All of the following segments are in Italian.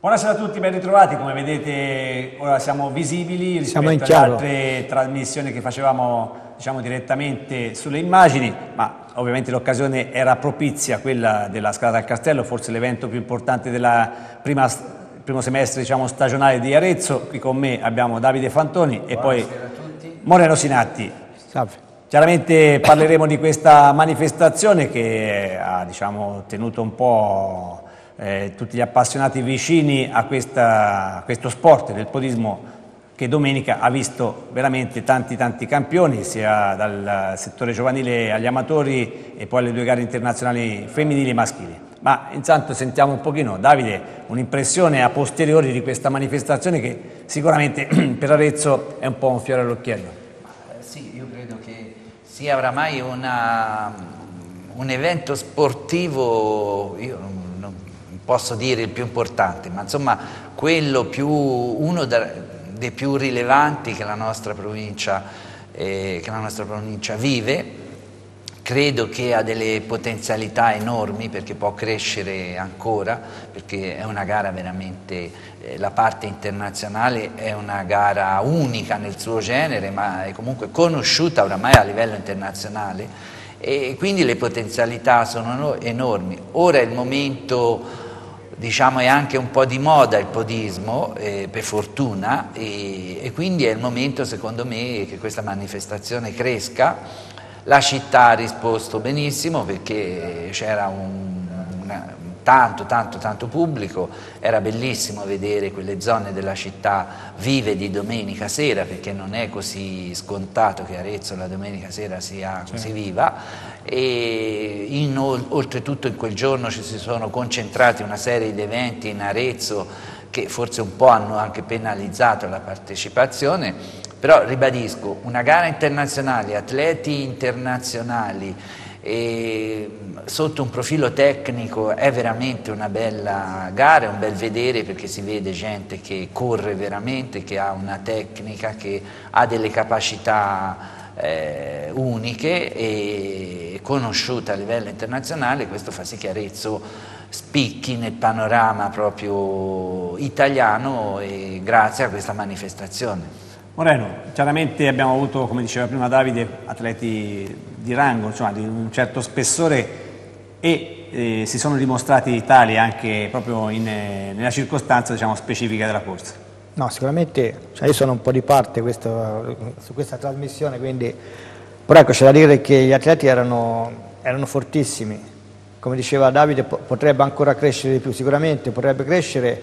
Buonasera a tutti, ben ritrovati. Come vedete ora siamo visibili rispetto alle altre trasmissioni che facevamo direttamente sulle immagini, ma ovviamente l'occasione era propizia, quella della Scalata al Castello, forse l'evento più importante della primo semestre stagionale di Arezzo. Qui con me abbiamo Davide Fantoni e poi Moreno Sinatti. Salve. Chiaramente parleremo di questa manifestazione che ha tenuto un po' tutti gli appassionati vicini a questo sport del podismo, che domenica ha visto veramente tanti campioni, sia dal settore giovanile agli amatori e poi alle due gare internazionali femminili e maschili. Ma intanto sentiamo un pochino, Davide, un'impressione a posteriori di questa manifestazione che sicuramente per Arezzo è un po' un fiore all'occhiello. Sì, io credo che sia oramai un evento sportivo, io non posso dire il più importante, ma insomma uno dei più rilevanti che la nostra provincia vive. Credo che ha delle potenzialità enormi, perché può crescere ancora, perché è una gara veramente, la parte internazionale è una gara unica nel suo genere, ma è comunque conosciuta oramai a livello internazionale, e quindi le potenzialità sono enormi. Ora è il momento, è anche un po' di moda il podismo, per fortuna, e quindi è il momento, secondo me, che questa manifestazione cresca. La città ha risposto benissimo, perché c'era tanto pubblico. Era bellissimo vedere quelle zone della città vive di domenica sera, perché non è così scontato che Arezzo la domenica sera sia così viva, e oltretutto in quel giorno ci si sono concentrati una serie di eventi in Arezzo che forse un po' hanno anche penalizzato la partecipazione. Però ribadisco, una gara internazionale, atleti internazionali, sotto un profilo tecnico è veramente una bella gara, è un bel vedere, perché si vede gente che corre veramente, che ha una tecnica, che ha delle capacità uniche e conosciute a livello internazionale. Questo fa sì che Arezzo spicchi nel panorama proprio italiano, e grazie a questa manifestazione. Moreno, chiaramente abbiamo avuto, come diceva prima Davide, atleti di rango, di un certo spessore, e si sono dimostrati tali anche proprio nella circostanza specifica della corsa. No, sicuramente, io sono un po' di parte su questa trasmissione, quindi, però ecco, c'è da dire che gli atleti erano fortissimi. Come diceva Davide, potrebbe ancora crescere di più, sicuramente potrebbe crescere,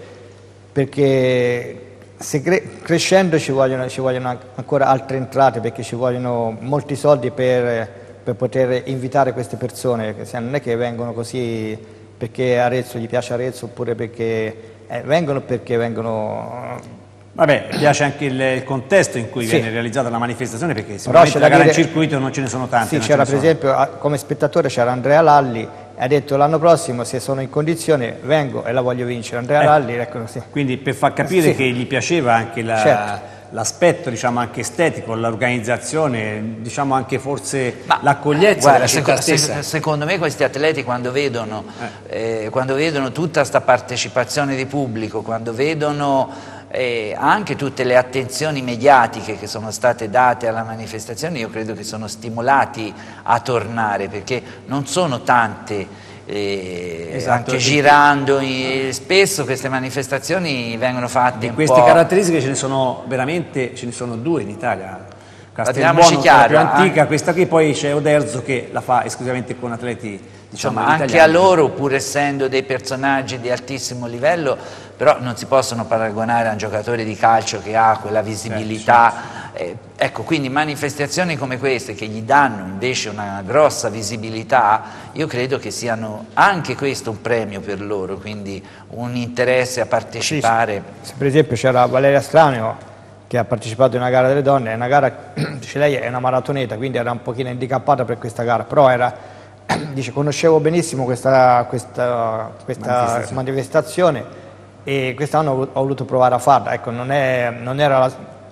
perché crescendo ci vogliono ancora altre entrate, perché ci vogliono molti soldi per poter invitare queste persone, che non è che vengono così perché Arezzo gli piace Arezzo, oppure perché vengono. Vabbè, piace anche il contesto in cui viene realizzata la manifestazione, perché sicuramente la gara in circuito non ce ne sono tante. Sì, c'era per esempio, come spettatore c'era Andrea Lalli, ha detto: l'anno prossimo, se sono in condizione, vengo e la voglio vincere. Andrea Lalli, ecco, sì. Quindi per far capire che gli piaceva anche l'aspetto anche estetico, l'organizzazione, anche forse l'accoglienza della città stessa. Secondo me questi atleti, quando vedono tutta questa partecipazione di pubblico, quando vedono anche tutte le attenzioni mediatiche che sono state date alla manifestazione, io credo che sono stimolati a tornare, perché non sono tante, anche girando, spesso queste manifestazioni vengono fatte di queste caratteristiche ce ne sono due in Italia. Parliamoci Castelbuono, chiaro, la più antica, questa qui, poi c'è Oderzo che la fa esclusivamente con atleti anche italiani. a loro, pur essendo dei personaggi di altissimo livello, però non si possono paragonare a un giocatore di calcio che ha quella visibilità. Ecco, quindi manifestazioni come queste, che gli danno invece una grossa visibilità, io credo che siano anche questo un premio per loro, quindi un interesse a partecipare. Sì. Per esempio c'era Valeria Straneo, che ha partecipato in una gara delle donne, è una gara, dice lei, è una maratoneta, quindi era un pochino handicappata per questa gara, però conoscevo benissimo questa manifestazione, e quest'anno ho voluto provare a farla. Ecco, non era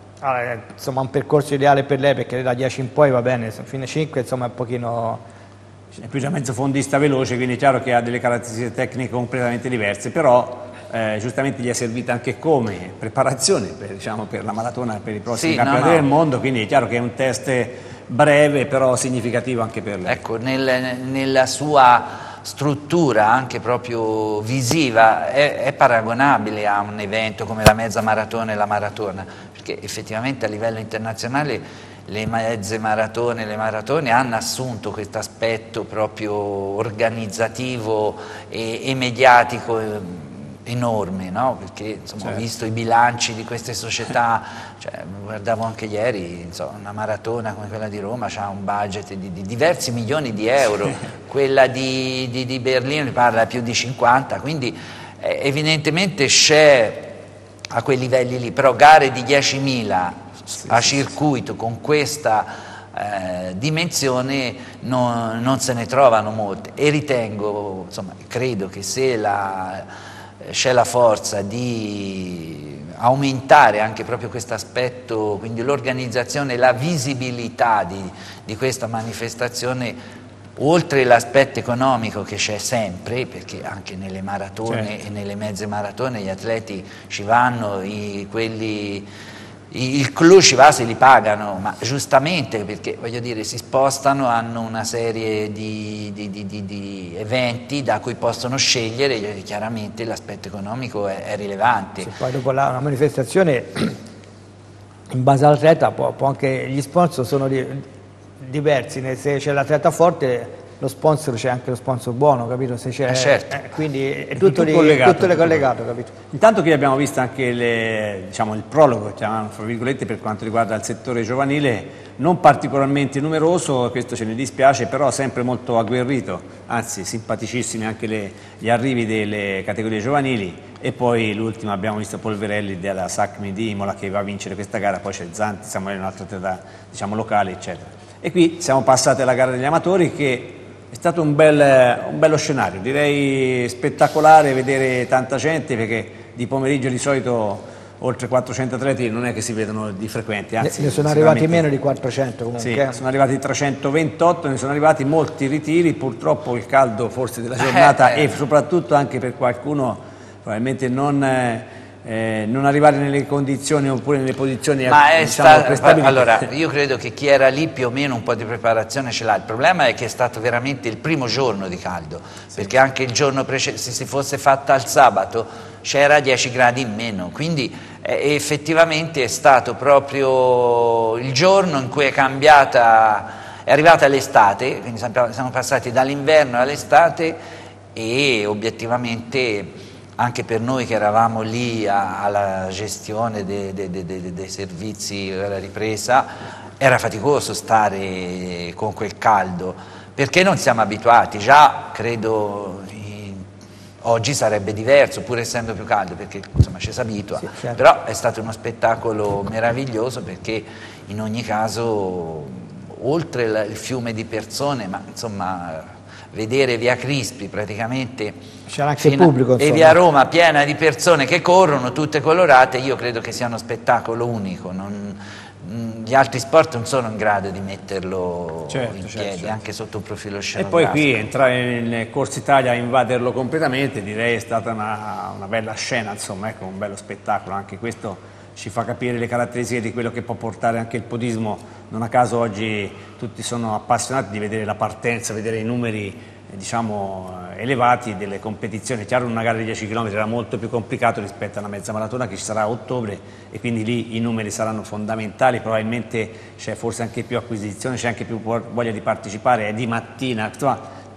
un percorso ideale per lei, perché da 10 in poi va bene, fine 5 è un pochino è più già mezzo fondista veloce, quindi è chiaro che ha delle caratteristiche tecniche completamente diverse, però giustamente gli è servita anche come preparazione per, diciamo, per la maratona, per i prossimi Sì, campionati no. del mondo, quindi è chiaro che è un test breve però significativo anche per lei. Ecco, nella sua struttura anche proprio visiva è paragonabile a un evento come la mezza maratona e la maratona, perché effettivamente a livello internazionale le mezze maratone e le maratone hanno assunto questo aspetto proprio organizzativo e mediatico enorme, no? Perché insomma, Certo. ho visto i bilanci di queste società, cioè, guardavo anche ieri, insomma, una maratona come quella di Roma ha un budget di diversi milioni di euro, quella di Berlino ne parla più di 50, quindi evidentemente c'è a quei livelli lì, però gare di 10.000 a circuito con questa dimensione non se ne trovano molte, e ritengo, insomma, credo che se c'è la forza di aumentare anche proprio questo aspetto, quindi l'organizzazione e la visibilità di questa manifestazione, oltre l'aspetto economico che c'è sempre, perché anche nelle maratone certo. e nelle mezze maratone gli atleti ci vanno, il clou ci va se li pagano, ma giustamente, perché voglio dire si spostano, hanno una serie di eventi da cui possono scegliere, chiaramente l'aspetto economico è rilevante. Sì, poi dopo una manifestazione in base all'atleta può anche, gli sponsor sono diversi, se c'è l'atleta forte lo sponsor, c'è anche lo sponsor buono, capito? Se c'è, certo. Quindi è tutto collegato, capito? Intanto qui abbiamo visto anche diciamo, il prologo, chiamiamolo fra virgolette, per quanto riguarda il settore giovanile, non particolarmente numeroso, questo ce ne dispiace, però sempre molto agguerrito, anzi simpaticissimi anche gli arrivi delle categorie giovanili, e poi l'ultimo abbiamo visto Polverelli della SACMI di Imola che va a vincere questa gara, poi c'è Zanti, Samuele, un altro atleta, diciamo, locale, eccetera. E qui siamo passati alla gara degli amatori, che è stato un bello scenario, direi spettacolare vedere tanta gente, perché di pomeriggio di solito oltre 400 atleti non è che si vedono di frequente, anzi ne sono arrivati meno di 400 comunque. Sì, sono arrivati 3328, ne sono arrivati molti ritiri, purtroppo il caldo forse della giornata e soprattutto anche per qualcuno probabilmente non arrivare nelle condizioni oppure nelle posizioni, ma è diciamo, prestabilite. Allora, io credo che chi era lì più o meno un po' di preparazione ce l'ha. Il problema è che è stato veramente il primo giorno di caldo, perché anche il giorno precedente, se si fosse fatta al sabato, c'era 10 gradi in meno, quindi effettivamente è stato proprio il giorno in cui è arrivata l'estate, quindi siamo passati dall'inverno all'estate, e obiettivamente anche per noi che eravamo lì alla gestione dei servizi alla ripresa era faticoso stare con quel caldo, perché non siamo abituati. Già credo oggi sarebbe diverso, pur essendo più caldo, perché insomma ci si abitua, sì, certo. Però è stato uno spettacolo meraviglioso, perché in ogni caso, oltre il fiume di persone, ma insomma vedere via Crispi praticamente c'era anche il pubblico, e via Roma piena di persone che corrono tutte colorate, io credo che sia uno spettacolo unico. Gli altri sport non sono in grado di metterlo in piedi, anche sotto un profilo scenografico. E poi qui entrare in Corsa Italia, invaderlo completamente, direi è stata una bella scena, insomma, ecco, un bello spettacolo. Anche questo ci fa capire le caratteristiche di quello che può portare anche il podismo. Non a caso oggi tutti sono appassionati di vedere la partenza, vedere i numeri, diciamo, elevati delle competizioni. Chiaro, una gara di 10 km era molto più complicato rispetto a una mezza maratona che ci sarà a ottobre, e quindi lì i numeri saranno fondamentali, probabilmente c'è forse anche più acquisizione, c'è anche più voglia di partecipare, è di mattina, insomma,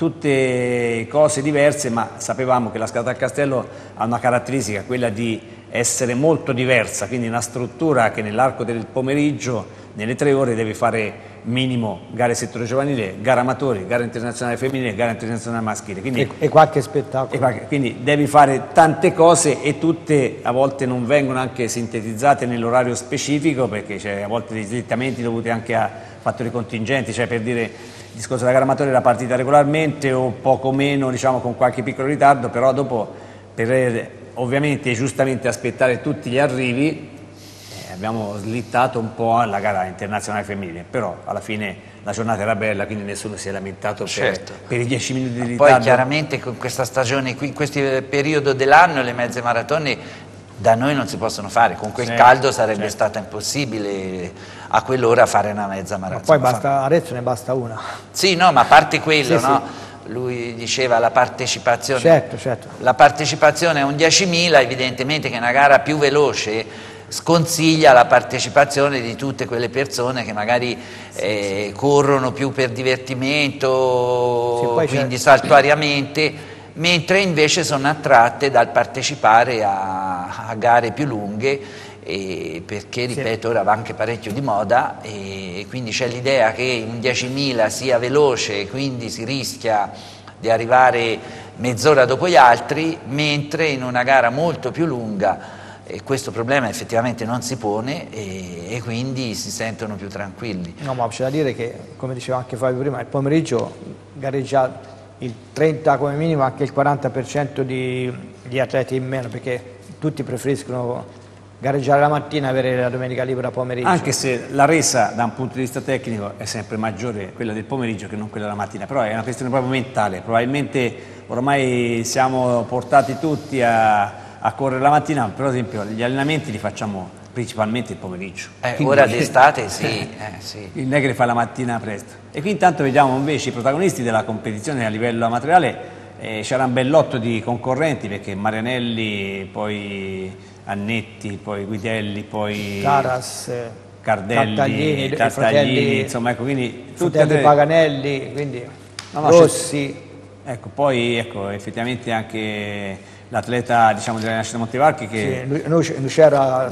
tutte cose diverse, ma sapevamo che la Scalata al Castello ha una caratteristica, quella di essere molto diversa, quindi una struttura che nell'arco del pomeriggio, nelle 3 ore, deve fare minimo gare settore giovanile, gara amatori, gara internazionale femminile, gara internazionale maschile. Quindi, e qualche spettacolo. Quindi devi fare tante cose, e tutte a volte non vengono anche sintetizzate nell'orario specifico, perché c'è a volte dei slittamenti dovuti anche a fattori contingenti, cioè per dire il discorso della gara amatori era partita regolarmente o poco meno, diciamo, con qualche piccolo ritardo, però dopo per ovviamente e giustamente aspettare tutti gli arrivi abbiamo slittato un po' la gara internazionale femminile, però alla fine la giornata era bella, quindi nessuno si è lamentato per i 10 minuti di ritardo. Poi chiaramente con questa stagione qui, in questo periodo dell'anno, le mezze maratone da noi non si possono fare, con quel caldo sarebbe stato impossibile a quell'ora fare una mezza maratona. Ma poi Arezzo ne basta una. Sì, no, ma a parte quello, Sì, no? Lui diceva la partecipazione. Certo. La partecipazione a un 10.000, evidentemente che è una gara più veloce, sconsiglia la partecipazione di tutte quelle persone che magari corrono più per divertimento, quindi saltuariamente, mentre invece sono attratte dal partecipare a gare più lunghe, perché ripeto ora va anche parecchio di moda, e quindi c'è l'idea che un 10.000 sia veloce, quindi si rischia di arrivare mezz'ora dopo gli altri, mentre in una gara molto più lunga questo problema effettivamente non si pone, e quindi si sentono più tranquilli. No, ma c'è da dire che, come diceva anche Fabio prima, il pomeriggio gareggia il 30, come minimo anche il 40% di atleti in meno, perché tutti preferiscono gareggiare la mattina e avere la domenica libera pomeriggio. Anche se la resa da un punto di vista tecnico è sempre maggiore quella del pomeriggio che non quella della mattina, però è una questione proprio mentale. Probabilmente ormai siamo portati tutti a correre la mattina, però ad esempio gli allenamenti li facciamo principalmente il pomeriggio. Ora d'estate sì, non è che le fa la mattina presto. E qui intanto vediamo invece i protagonisti della competizione a livello amatoriale. C'era un bellotto di concorrenti, perché Marianelli, poi Annetti, poi Guidelli, poi Taras, Cardelli, Tartaglini, insomma, ecco, quindi tutti Paganelli, quindi Rossi. Ecco, poi effettivamente anche l'atleta, diciamo, della Rinascita Montevarchi, che Nucera,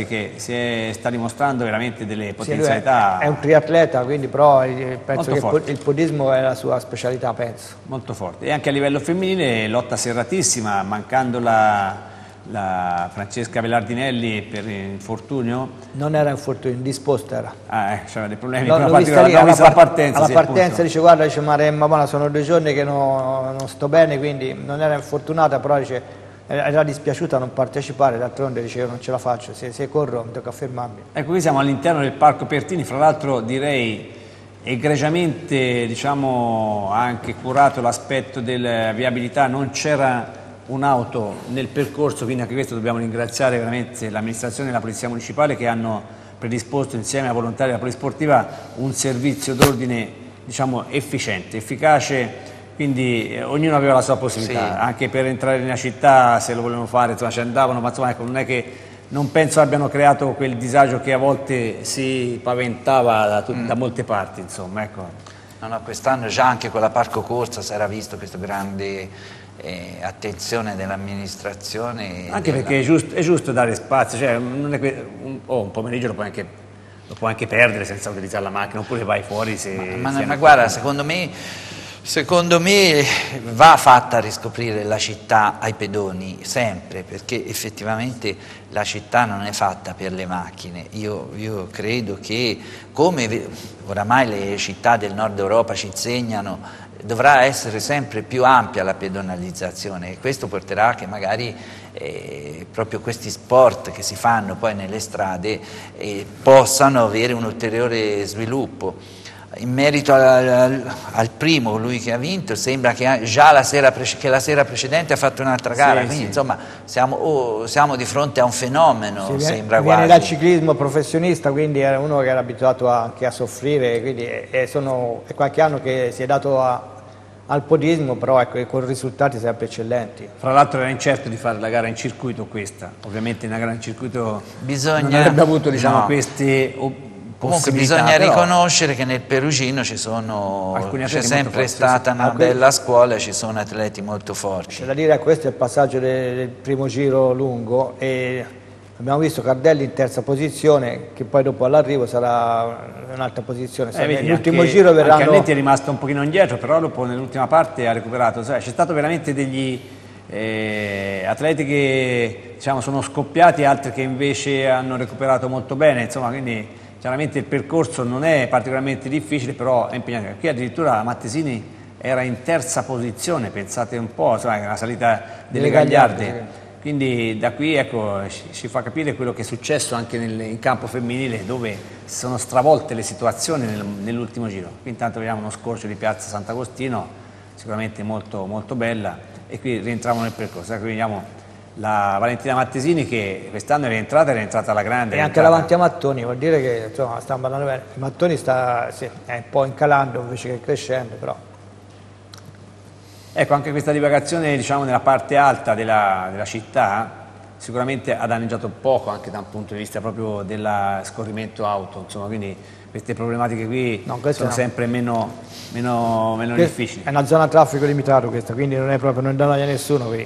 che sta dimostrando veramente delle potenzialità. È un triatleta, quindi però penso molto che il podismo è la sua specialità, penso. Molto forte. E anche a livello femminile lotta serratissima, mancando la Francesca Velardinelli per infortunio. Non era infortunio, indisposta era. C'era dei problemi No, con l'ho vista lì, alla partenza. Alla partenza dice: guarda, dice Maremma, sono 2 giorni che non sto bene, quindi non era infortunata, però dice era dispiaciuta non partecipare, d'altronde dice io non ce la faccio, se corro mi tocca fermarmi. Ecco, qui siamo all'interno del Parco Pertini, fra l'altro direi egregiamente, diciamo, anche curato l'aspetto della viabilità, non c'era un'auto nel percorso, quindi anche questo dobbiamo ringraziare veramente l'amministrazione e la Polizia Municipale, che hanno predisposto insieme ai volontari della Polisportiva un servizio d'ordine, diciamo, efficiente, efficace, quindi ognuno aveva la sua possibilità, anche per entrare nella città, se lo volevano fare, insomma, ci andavano, ma insomma, ecco, non è che, non penso abbiano creato quel disagio che a volte si paventava da molte parti, insomma, ecco. No, quest'anno già anche con la Parco Corsa si era visto questo grande attenzione dell'amministrazione. Anche perché è giusto dare spazio, cioè non è un pomeriggio lo puoi anche perdere senza utilizzare la macchina, oppure vai fuori se... Ma guarda, secondo me va fatta riscoprire la città ai pedoni, sempre, perché effettivamente la città non è fatta per le macchine. Io credo che, come oramai le città del nord Europa ci insegnano, dovrà essere sempre più ampia la pedonalizzazione, e questo porterà che magari proprio questi sport che si fanno poi nelle strade possano avere un ulteriore sviluppo. In merito al primo, lui che ha vinto, sembra che già la sera precedente ha fatto un'altra gara, quindi insomma siamo di fronte a un fenomeno, sembra quasi. Viene dal ciclismo professionista, quindi era uno che era abituato anche a soffrire, quindi è qualche anno che si è dato al podismo, però ecco, con risultati sempre eccellenti. Fra l'altro era incerto di fare la gara in circuito questa, ovviamente una gara in circuito non avrebbe avuto, diciamo, queste comunque bisogna riconoscere che nel Perugino c'è sempre stata una bella scuola, ci sono atleti molto forti. C'è da dire, questo è il passaggio del primo giro lungo, e abbiamo visto Cardelli in terza posizione, che poi dopo all'arrivo sarà un'altra posizione. Nell'ultimo giro verranno... Anche Annetti è rimasto un pochino indietro, però dopo nell'ultima parte ha recuperato. C'è stato veramente degli atleti che, diciamo, sono scoppiati, altri che invece hanno recuperato molto bene, insomma, quindi chiaramente il percorso non è particolarmente difficile, però è impegnativo. Qui addirittura Mattesini era in terza posizione, pensate un po', insomma, una salita delle Gagliarde. Quindi da qui ecco, ci fa capire quello che è successo anche in campo femminile, dove si sono stravolte le situazioni nell'ultimo giro. Qui intanto vediamo uno scorcio di Piazza Sant'Agostino, sicuramente molto, molto bella, e qui rientriamo nel percorso. Ecco, vediamo la Valentina Mattesini che quest'anno è rientrata alla grande. E anche davanti a Mattoni, vuol dire che insomma, sta andando bene. Mattoni sì, è un po' incalando invece che crescendo, però. Ecco, anche questa divagazione diciamo, nella parte alta della città sicuramente ha danneggiato poco anche da un punto di vista proprio del scorrimento auto, insomma, quindi queste problematiche qui sono sempre meno difficili. È una zona a traffico limitato questa, quindi non è proprio, non danno a nessuno qui.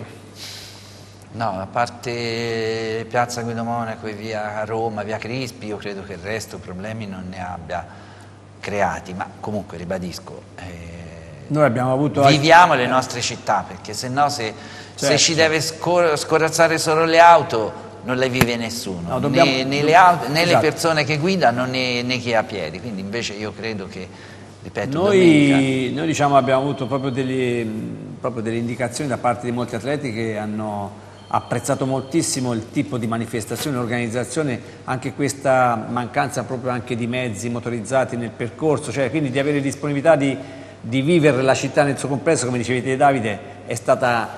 No, a parte Piazza Guido Monaco e via Roma, via Crispi, io credo che il resto problemi non ne abbia creati, ma comunque ribadisco, noi abbiamo avuto viviamo le nostre città, perché se no se ci deve scorazzare solo le auto non le vive nessuno, no, né le auto, né esatto. le persone che guidano né chi è a piedi, quindi invece io credo che, ripeto, noi diciamo, abbiamo avuto proprio delle indicazioni da parte di molti atleti che hanno apprezzato moltissimo il tipo di manifestazione, l'organizzazione, anche questa mancanza proprio anche di mezzi motorizzati nel percorso, cioè quindi di avere disponibilità di vivere la città nel suo complesso, come dicevi te Davide, è stata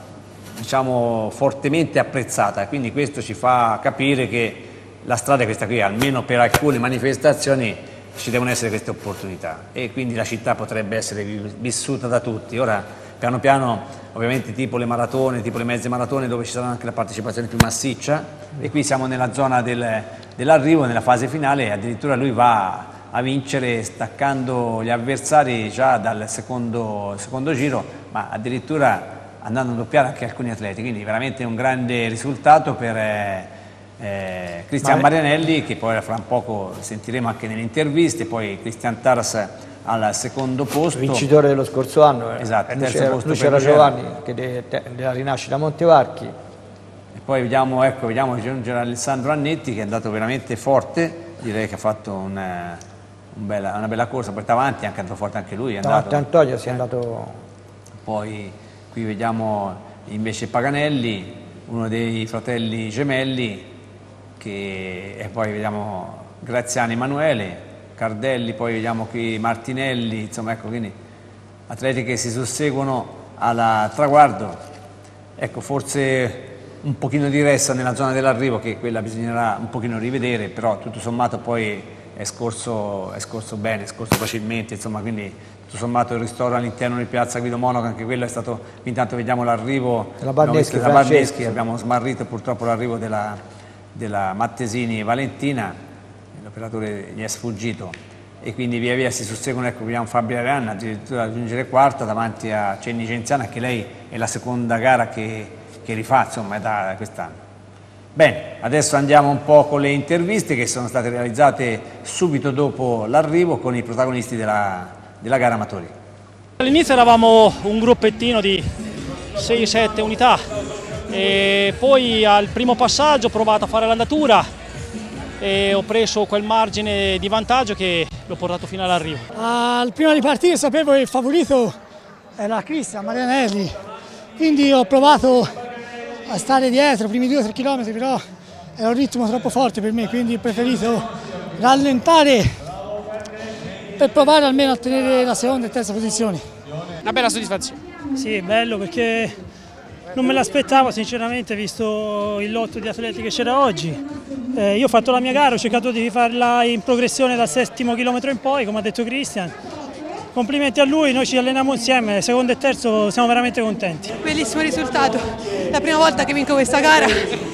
diciamo, fortemente apprezzata, quindi questo ci fa capire che la strada è questa qui, almeno per alcune manifestazioni ci devono essere queste opportunità e quindi la città potrebbe essere vissuta da tutti. Ora piano piano ovviamente tipo le maratone, tipo le mezze maratone dove ci sarà anche la partecipazione più massiccia e qui siamo nella zona dell'arrivo, nella fase finale e addirittura lui va a vincere staccando gli avversari già dal secondo giro, ma addirittura andando a doppiare anche alcuni atleti, quindi veramente un grande risultato per Cristian Marianelli, che poi fra un poco sentiremo anche nelle interviste, poi Cristian Taras al secondo posto. Vincitore dello scorso anno, esatto, lui c'era Giovanni che della rinascita a Montevarchi. E poi vediamo giungere Alessandro Annetti che è andato veramente forte, direi che ha fatto una bella corsa, porta avanti, anche andato forte anche lui. Davanti a Antonio si è andato. Poi qui vediamo invece Paganelli, uno dei fratelli gemelli, e poi vediamo Graziani Emanuele, Cardelli, poi vediamo qui Martinelli, insomma ecco, quindi atleti che si susseguono al traguardo. Ecco, forse un pochino di ressa nella zona dell'arrivo, che quella bisognerà un pochino rivedere, però tutto sommato poi è scorso bene, è scorso facilmente, insomma, quindi tutto sommato il ristoro all'interno di Piazza Guido Monaco, anche quello è stato, intanto vediamo l'arrivo della Barneschi, abbiamo smarrito purtroppo l'arrivo della Mattesini e Valentina, l'operatore gli è sfuggito e quindi via via si susseguono, ecco, vediamo Fabio Aranna addirittura raggiungere quarta davanti a Cenni Genziana, che lei è la seconda gara che rifà, insomma, è da quest'anno. Bene, adesso andiamo un po' con le interviste che sono state realizzate subito dopo l'arrivo con i protagonisti della gara amatori. All'inizio eravamo un gruppettino di 6-7 unità e poi al primo passaggio ho provato a fare l'andatura e ho preso quel margine di vantaggio che l'ho portato fino all'arrivo. Prima di partire sapevo che il favorito era Cristian Marianelli, quindi ho provato a stare dietro i primi 2-3 km, però era un ritmo troppo forte per me, quindi ho preferito rallentare per provare almeno a tenere la seconda e terza posizione. Una bella soddisfazione. Sì, è bello perché non me l'aspettavo sinceramente, visto il lotto di atleti che c'era oggi. Io ho fatto la mia gara, ho cercato di farla in progressione dal 7° chilometro in poi, come ha detto Cristian. Complimenti a lui, noi ci alleniamo insieme, secondo e terzo siamo veramente contenti. Bellissimo risultato, la prima volta che vinco questa gara,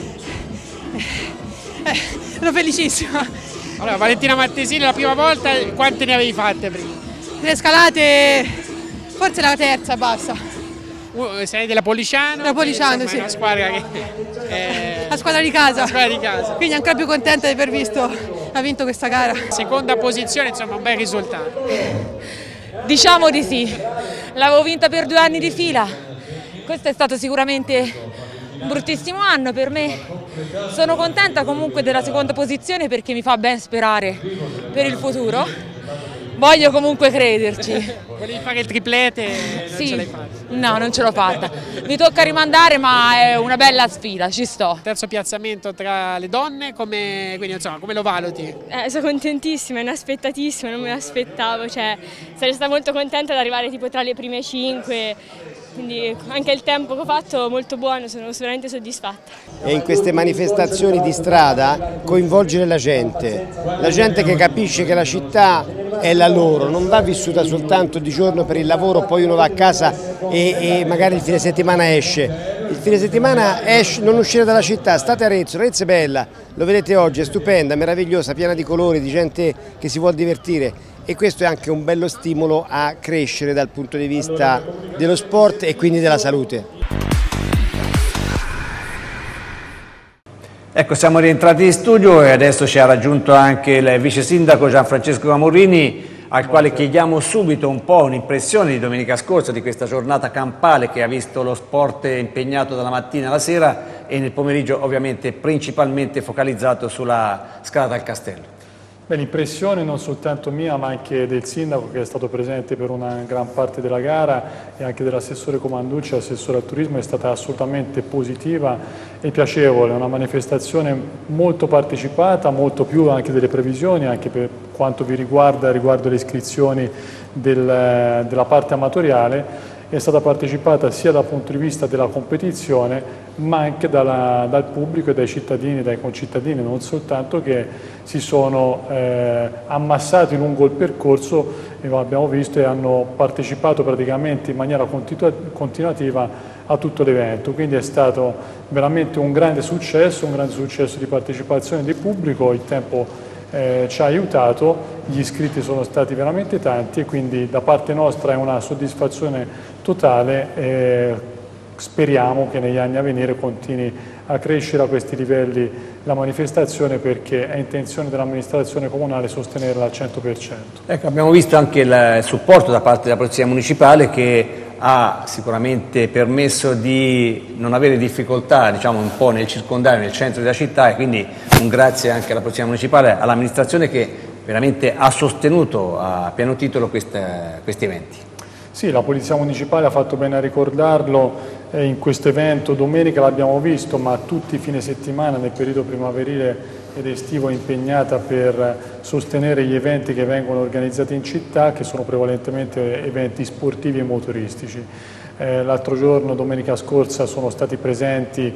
sono felicissima. Allora, Valentina Mattesini la prima volta, quante ne avevi fatte prima? Le scalate, forse la terza, basta. Sei della Policiano? Della Policiano, insomma, sì. È una squadra che... La squadra di casa. La squadra di casa. Quindi ancora più contenta di aver vinto questa gara. Seconda posizione, insomma, un bel risultato. Diciamo di sì, l'avevo vinta per 2 anni di fila, questo è stato sicuramente un bruttissimo anno per me, sono contenta comunque della seconda posizione perché mi fa ben sperare per il futuro, voglio comunque crederci. Volevi fare il triplete, non sì. ce l'hai fatto. no, non ce l'ho fatta. Mi tocca rimandare, ma è una bella sfida, ci sto. Terzo piazzamento tra le donne, quindi insomma, come lo valuti? Sono contentissima, inaspettatissima, non me l'aspettavo, cioè sarei stata molto contenta di arrivare tipo tra le prime 5, quindi anche il tempo che ho fatto molto buono, sono veramente soddisfatta. E in queste manifestazioni di strada coinvolgere la gente che capisce che la città è la loro, non va vissuta soltanto di giorno per il lavoro, poi uno va a casa e magari il fine settimana esce. Il fine settimana non uscire dalla città, state a Arezzo, Arezzo è bella, lo vedete oggi, è stupenda, meravigliosa, piena di colori, di gente che si vuol divertire. E questo è anche un bello stimolo a crescere dal punto di vista dello sport e quindi della salute. Ecco, siamo rientrati in studio e adesso ci ha raggiunto anche il vice sindaco Gianfrancesco Camurrini, al quale chiediamo subito un po' un'impressione di domenica scorsa, di questa giornata campale che ha visto lo sport impegnato dalla mattina alla sera e nel pomeriggio ovviamente principalmente focalizzato sulla Scalata al Castello. L'impressione non soltanto mia ma anche del sindaco che è stato presente per una gran parte della gara e anche dell'assessore Comanducci, assessore al turismo, è stata assolutamente positiva e piacevole, una manifestazione molto partecipata, molto più anche delle previsioni, anche per quanto vi riguarda riguardo le iscrizioni della parte amatoriale. È stata partecipata sia dal punto di vista della competizione ma anche dal pubblico e dai cittadini, dai concittadini, non soltanto, che si sono ammassati lungo il percorso e lo abbiamo visto e hanno partecipato praticamente in maniera continuativa a tutto l'evento, quindi è stato veramente un grande successo di partecipazione del pubblico, il tempo ci ha aiutato, gli iscritti sono stati veramente tanti e quindi da parte nostra è una soddisfazione totale. Speriamo che negli anni a venire continui a crescere a questi livelli la manifestazione, perché è intenzione dell'amministrazione comunale sostenerla al 100%. Ecco, abbiamo visto anche il supporto da parte della Polizia Municipale che ha sicuramente permesso di non avere difficoltà, diciamo, un po' nel circondario, nel centro della città, e quindi un grazie anche alla Polizia Municipale, all'amministrazione che veramente ha sostenuto a pieno titolo questi eventi. Sì, la Polizia Municipale ha fatto bene a ricordarlo, in questo evento domenica l'abbiamo visto, ma tutti i fine settimana nel periodo primaverile ed estivo è impegnata per sostenere gli eventi che vengono organizzati in città, che sono prevalentemente eventi sportivi e motoristici. L'altro giorno, domenica scorsa, sono stati presenti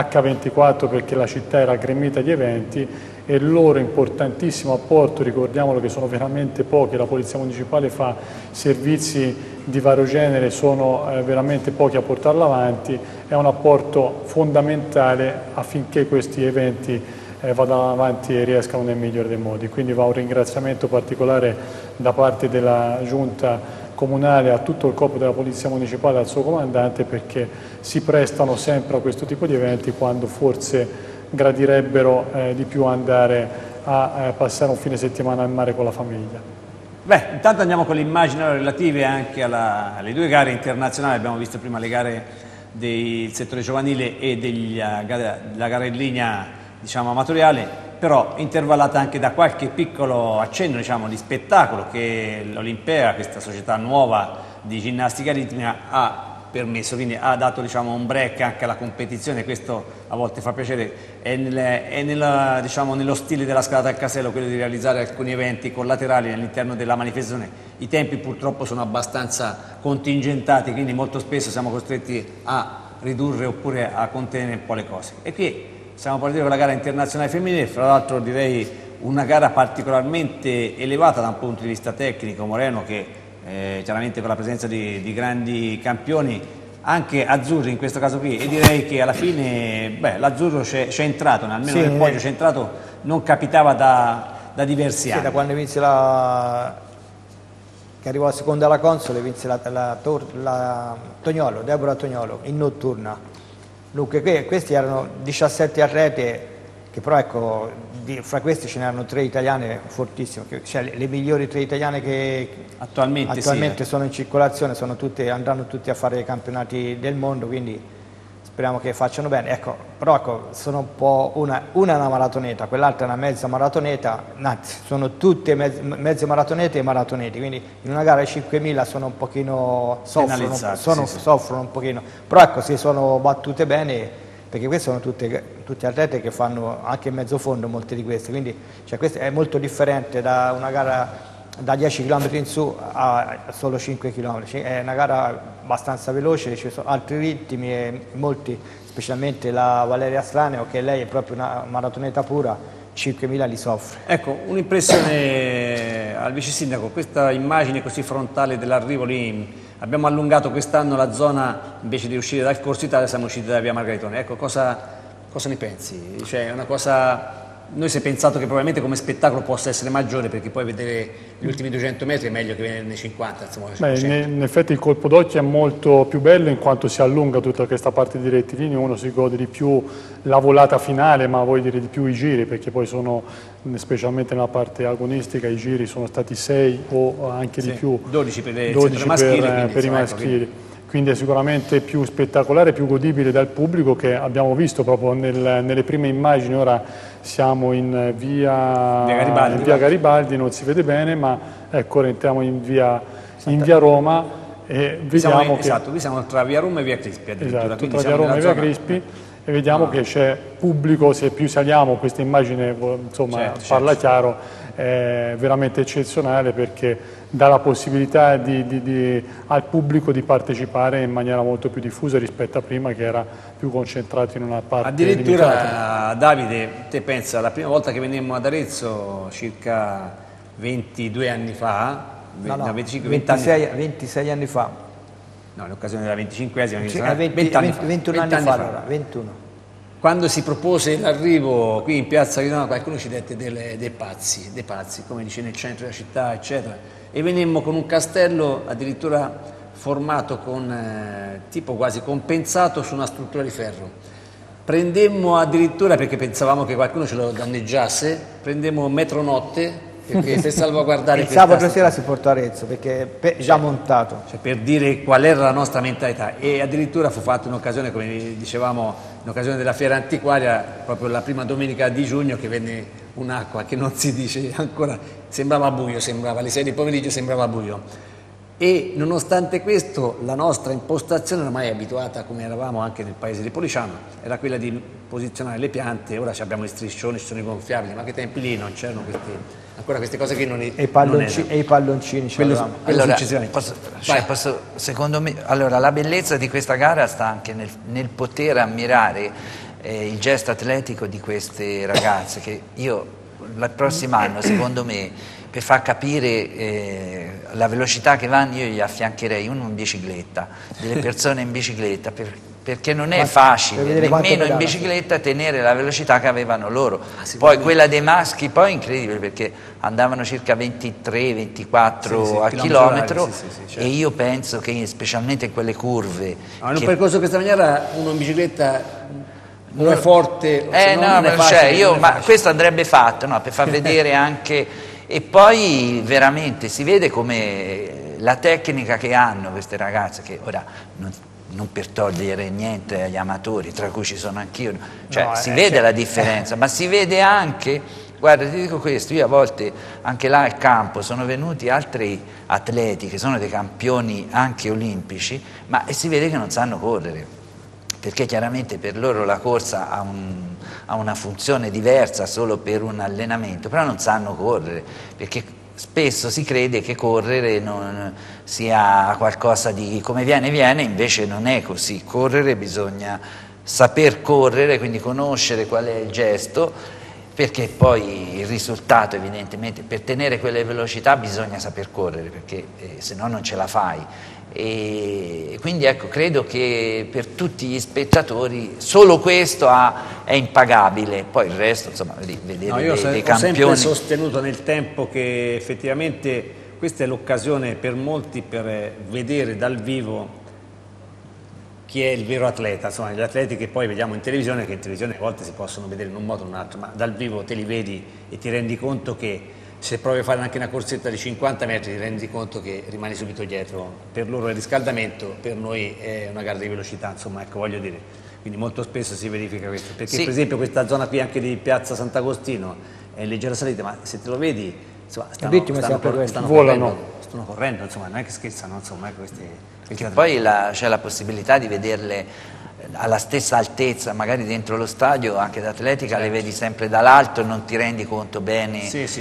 H24 perché la città era gremita di eventi e il loro importantissimo apporto, ricordiamolo che sono veramente pochi, la Polizia Municipale fa servizi di vario genere, sono veramente pochi a portarla avanti, è un apporto fondamentale affinché questi eventi vadano avanti e riescano nel migliore dei modi. Quindi va un ringraziamento particolare da parte della Giunta Comunale a tutto il corpo della Polizia Municipale e al suo comandante, perché si prestano sempre a questo tipo di eventi quando forse gradirebbero di più andare a passare un fine settimana al mare con la famiglia. Beh, intanto andiamo con le immagini relative anche alle due gare internazionali. Abbiamo visto prima le gare del settore giovanile e della gara in linea, diciamo, amatoriale, però intervallata anche da qualche piccolo accenno, diciamo, di spettacolo che l'Olimpea, questa società nuova di ginnastica ritmica, ha permesso, quindi ha dato, diciamo, un break anche alla competizione. Questo a volte fa piacere, è diciamo, nello stile della Scalata al Castello quello di realizzare alcuni eventi collaterali all'interno della manifestazione. I tempi purtroppo sono abbastanza contingentati, quindi molto spesso siamo costretti a ridurre oppure a contenere un po' le cose. E qui siamo partiti con la gara internazionale femminile, fra l'altro direi una gara particolarmente elevata da un punto di vista tecnico. Moreno, che chiaramente per la presenza di grandi campioni, anche azzurri in questo caso qui, e direi che alla fine l'azzurro c'è entrato, almeno nel podio c'è entrato, non capitava da diversi anni. Da quando vinse che arrivò a seconda alla Console, vinse la Tognolo, Deborah Tognolo, in notturna. Dunque questi erano 17 atleti, che però ecco, fra questi ce n'erano 3 italiane fortissime, cioè le migliori 3 italiane che attualmente sono in circolazione, andranno tutti a fare i campionati del mondo, quindi speriamo che facciano bene. Ecco, però ecco, sono un po' una è una maratoneta, quell'altra è una mezza maratoneta, anzi sono tutte mezze maratonete e maratoneti, quindi in una gara di 5.000 sono un pochino soffrono un pochino, però ecco, si sono battute bene, perché queste sono tutte atlete che fanno anche mezzo fondo, molte di queste, quindi cioè, questo è molto differente da una gara da 10 km in su a solo 5 km, è una gara abbastanza veloce, ci sono altri ritmi e molti, specialmente la Valeria Straneo, che lei è proprio una maratoneta pura, 5.000 li soffre. Ecco, un'impressione al vice sindaco, questa immagine così frontale dell'arrivo lì, abbiamo allungato quest'anno la zona, invece di uscire dal Corso Italia siamo usciti da via Margaritone, ecco, cosa ne pensi? Cioè, è una cosa... Noi si è pensato che probabilmente come spettacolo possa essere maggiore, perché poi vedere gli ultimi 200 metri è meglio che vederne 50. Insomma, in effetti il colpo d'occhio è molto più bello in quanto si allunga tutta questa parte di rettilineo, uno si gode di più la volata finale, ma vuoi dire di più i giri, perché poi sono, specialmente nella parte agonistica, i giri sono stati 6 o anche di più. 12 per i maschili. Quindi è sicuramente più spettacolare, più godibile dal pubblico, che abbiamo visto proprio nelle prime immagini. Ora siamo in via Garibaldi, non si vede bene, ma ecco, ora entriamo in via Roma e vediamo qui siamo tra via Roma e via Crispi. Esatto, tra via Roma e via Crispi, e vediamo che c'è pubblico, se più saliamo questa immagine insomma, parla chiaro, è veramente eccezionale, perché dà la possibilità al pubblico di partecipare in maniera molto più diffusa rispetto a prima, che era più concentrato in una parte addirittura limitata. Davide, te pensa, la prima volta che venemmo ad Arezzo circa 22 anni fa, 26 anni fa, no, in occasione della 25esima, 21 anni fa, allora, 21. Quando si propose l'arrivo qui in piazza Ridona, qualcuno ci dette dei pazzi, come dice, nel centro della città, eccetera, e venemmo con un castello addirittura formato con tipo quasi compensato su una struttura di ferro. Prendemmo addirittura, perché pensavamo che qualcuno ce lo danneggiasse, prendemmo metronotte per salvaguardare il sabato sera si portò a Arezzo, perché è già montato, cioè per dire qual era la nostra mentalità, e addirittura fu fatta un'occasione, come dicevamo, in occasione della fiera antiquaria, proprio la prima domenica di giugno, che venne un'acqua che non si dice ancora, sembrava buio, alle 6 di pomeriggio sembrava buio. E nonostante questo la nostra impostazione, ormai abituata come eravamo anche nel paese di Policiano, era quella di posizionare le piante. Ora abbiamo i striscioni, ci sono i gonfiabili, ma che tempi lì non c'erano ancora queste cose che non i palloncini allora, secondo me, allora, la bellezza di questa gara sta anche nel poter ammirare il gesto atletico di queste ragazze, che io il prossimo anno, secondo me, per far capire la velocità che vanno, io gli affiancherei uno in bicicletta, delle persone in bicicletta, perché non è facile nemmeno in bicicletta tenere la velocità che avevano loro. Poi quella dei maschi poi è incredibile, perché andavano circa 23-24 al chilometro, certo. E io penso che specialmente in quelle curve in un percorso di questa maniera uno in bicicletta non è forte, ma questo andrebbe fatto, no, per far vedere anche. E poi veramente si vede come la tecnica che hanno queste ragazze, che ora non per togliere niente agli amatori, tra cui ci sono anch'io, cioè si vede la differenza, ma si vede anche, guarda, ti dico questo, io a volte anche là al campo sono venuti altri atleti che sono dei campioni anche olimpici, ma si vede che non sanno correre, perché chiaramente per loro la corsa ha una funzione diversa solo per un allenamento, però non sanno correre, perché spesso si crede che correre non sia qualcosa di come viene, invece non è così. Correre, bisogna saper correre, quindi conoscere qual è il gesto, perché poi il risultato, evidentemente, per tenere quelle velocità bisogna saper correre, perché se no non ce la fai. E quindi ecco, credo che per tutti gli spettatori solo questo è impagabile, poi il resto, insomma, vedere dei campioni. Ho sempre sostenuto nel tempo che effettivamente questa è l'occasione per molti per vedere dal vivo chi è il vero atleta, insomma gli atleti che poi vediamo in televisione, che in televisione a volte si possono vedere in un modo o in un altro, ma dal vivo te li vedi e ti rendi conto che se provi a fare anche una corsetta di 50 metri ti rendi conto che rimani subito dietro. Per loro è riscaldamento, per noi è una gara di velocità, insomma, ecco, voglio dire. quindi molto spesso si verifica questo, perché Sì. per esempio questa zona qui anche di Piazza Sant'Agostino è in leggera salita, ma se te lo vedi, insomma, stanno correndo, insomma, non è che scherzano, insomma, questi Poi c'è la possibilità di vederle alla stessa altezza, magari dentro lo stadio, anche d'atletica, le vedi sempre dall'alto e non ti rendi conto bene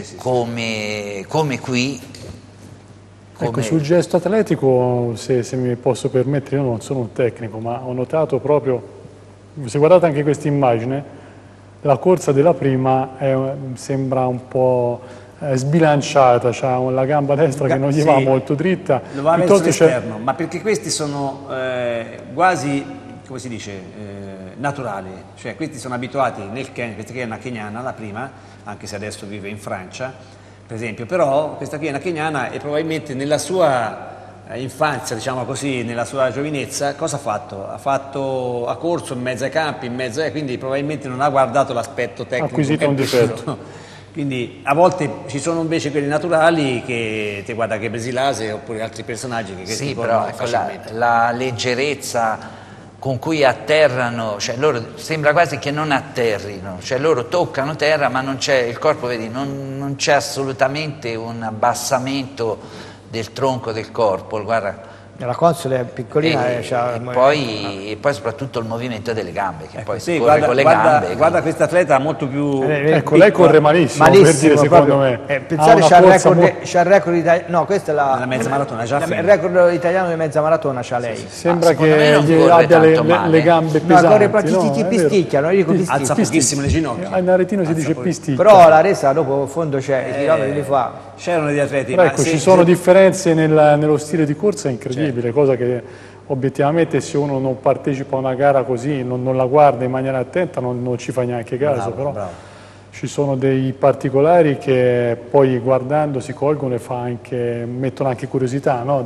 come qui. Ecco, sul gesto atletico, se mi posso permettere, io non sono un tecnico, ma ho notato proprio, se guardate anche questa immagine, la corsa della prima sembra un po' sbilanciata, c'ha la gamba destra che non gli va molto dritta. Lo va verso l'esterno, ma perché questi sono quasi, come si dice, naturali, cioè questi sono abituati questa che è una keniana, la prima, anche se adesso vive in Francia, per esempio, però questa qui è una keniana e probabilmente nella sua infanzia, diciamo così, nella sua giovinezza, cosa ha fatto? Ha corso in mezzo ai campi, quindi probabilmente non ha guardato l'aspetto tecnico. Ha acquisito un difetto. Quindi a volte ci sono invece quelli naturali che ti guarda che Besilase oppure altri personaggi che sì, però ecco, la leggerezza con cui atterrano, cioè loro sembra quasi che non atterrino, cioè loro toccano terra ma non c'è, il corpo vedi, non c'è assolutamente un abbassamento del tronco del corpo, guarda. La console è piccolina e poi soprattutto il movimento delle gambe, che poi si corre guarda, con le gambe. Guarda questa atleta molto più... ecco, lei corre malissimo per dire, secondo me. Pensate c'ha il record italiano, no, questa è la mezza maratona, già il record italiano di mezza maratona c'ha lei. Sembra che gli abbia le gambe pesanti. No, corre proprio ti pisticchiano, io dico pisticchia. Alza pochissimo le ginocchia. In aretino si dice pisticchia. Però la resa dopo fondo c'è, i chilometri li fa. C'erano degli atleti. Però ecco, ci sono differenze nello stile di corsa incredibile, cosa che obiettivamente se uno non partecipa a una gara così, non la guarda in maniera attenta, non ci fa neanche caso, però ci sono dei particolari che poi guardando si colgono e mettono anche curiosità, no?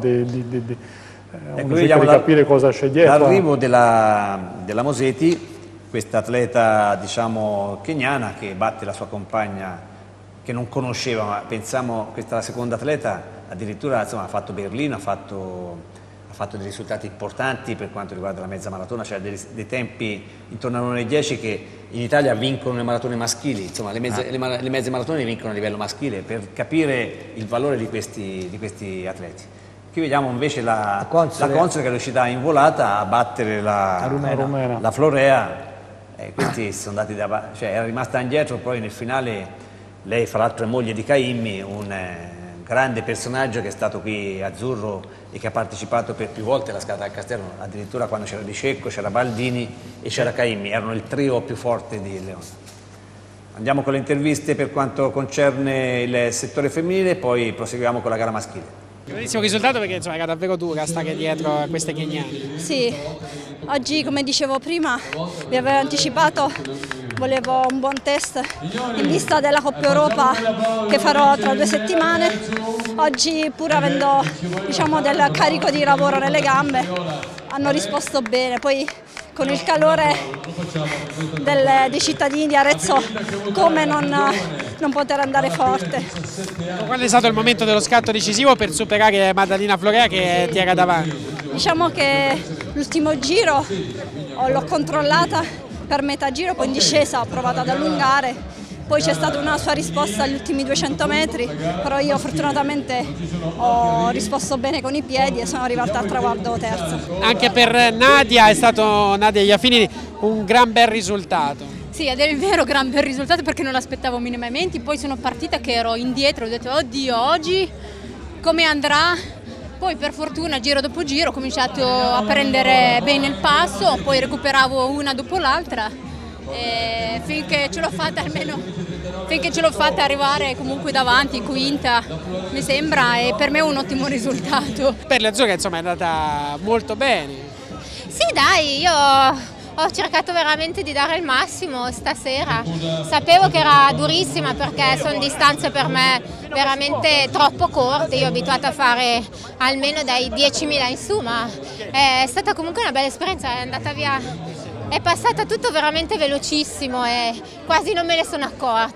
Uno cerca di capire cosa c'è dietro. L'arrivo della Moseti, questa atleta diciamo keniana che batte la sua compagna che non conosceva, ma pensiamo questa seconda atleta addirittura insomma, ha fatto Berlino, ha fatto dei risultati importanti per quanto riguarda la mezza maratona, cioè dei tempi intorno a 1:10 che in Italia vincono le maratone maschili, insomma le mezze maratone vincono a livello maschile, per capire il valore di questi atleti. Qui vediamo invece la Console che è riuscita in volata a battere la Florea, questi sono andati cioè era rimasta indietro, poi nel finale lei fra l'altro è moglie di Caimmi, un grande personaggio che è stato qui azzurro e che ha partecipato per più volte alla scalata del Castello, addirittura quando c'era Di Cecco, c'era Baldini e c'era Caimmi, erano il trio più forte di Leone. Andiamo con le interviste per quanto concerne il settore femminile, poi proseguiamo con la gara maschile. Grandissimo risultato perché insomma era davvero dura stare dietro a queste keniane. Sì, oggi come dicevo prima, vi avevo anticipato, volevo un buon test in vista della Coppa Europa che farò tra 2 settimane. Oggi pur avendo diciamo, del carico di lavoro nelle gambe hanno risposto bene, poi con il calore dei cittadini di Arezzo come non poter andare forte. Qual è stato il momento dello scatto decisivo per superare Maddalena Florea che ti era davanti? Diciamo che l'ultimo giro l'ho controllata per metà giro, poi in discesa ho provato ad allungare, poi c'è stata una sua risposta agli ultimi 200 metri, però io fortunatamente ho risposto bene con i piedi e sono arrivata al traguardo terza. Anche per Nadia è stato, Nadia Iafini, un gran bel risultato. Sì, ed è il vero gran bel risultato perché non l'aspettavo minimamente, poi sono partita che ero indietro, ho detto oddio oggi come andrà? Poi per fortuna giro dopo giro ho cominciato a prendere bene il passo, poi recuperavo una dopo l'altra e finché ce l'ho fatta arrivare comunque davanti, quinta mi sembra, e per me è un ottimo risultato. Per le azzurre insomma è andata molto bene. Sì dai, io ho cercato veramente di dare il massimo stasera, sapevo che era durissima perché sono distanze per me veramente troppo corte, io ho abituata a fare almeno dai 10.000 in su, ma è stata comunque una bella esperienza, è andata via, è passata tutto veramente velocissimo e quasi non me ne sono accorta,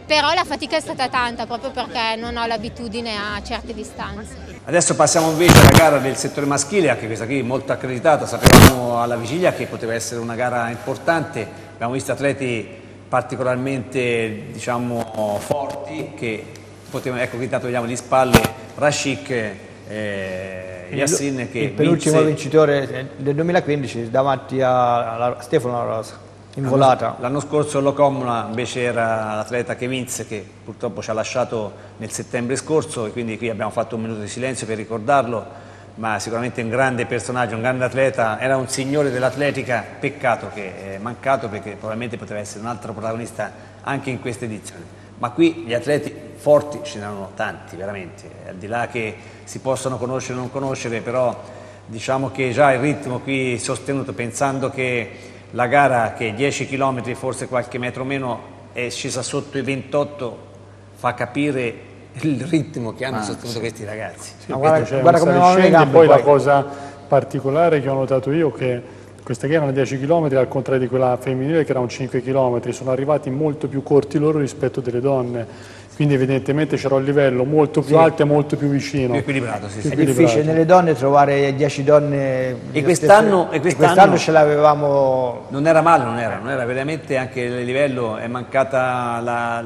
però la fatica è stata tanta proprio perché non ho l'abitudine a certe distanze. Adesso passiamo invece alla gara del settore maschile, anche questa qui molto accreditata, sapevamo alla vigilia che poteva essere una gara importante, abbiamo visto atleti particolarmente diciamo, forti che potevano, ecco qui intanto vediamo di spalle Rashik, Yassin che il penultimo vincitore del 2015 davanti a Stefano Rosa in volata. L'anno scorso Locomna invece era l'atleta che vinse, che purtroppo ci ha lasciato nel settembre scorso, e quindi qui abbiamo fatto un minuto di silenzio per ricordarlo, ma sicuramente un grande personaggio, un grande atleta, era un signore dell'atletica, peccato che è mancato perché probabilmente poteva essere un altro protagonista anche in questa edizione. Ma qui gli atleti forti ce n'erano tanti, veramente, al di là che si possono conoscere o non conoscere, però diciamo che già il ritmo qui sostenuto, pensando che la gara che 10 km, forse qualche metro meno, è scesa sotto i 28, fa capire il ritmo che hanno sostenuto questi ragazzi. Sì, guarda come scendi. Poi la cosa particolare che ho notato io è che questa gara era 10 km, al contrario di quella femminile che era un 5 km, sono arrivati molto più corti loro rispetto delle donne. Quindi evidentemente c'era un livello molto più alto e molto più vicino. Più equilibrato, sì. È difficile nelle donne trovare 10 donne. E quest'anno ce l'avevamo. Non era male, non era veramente anche il livello. È mancata la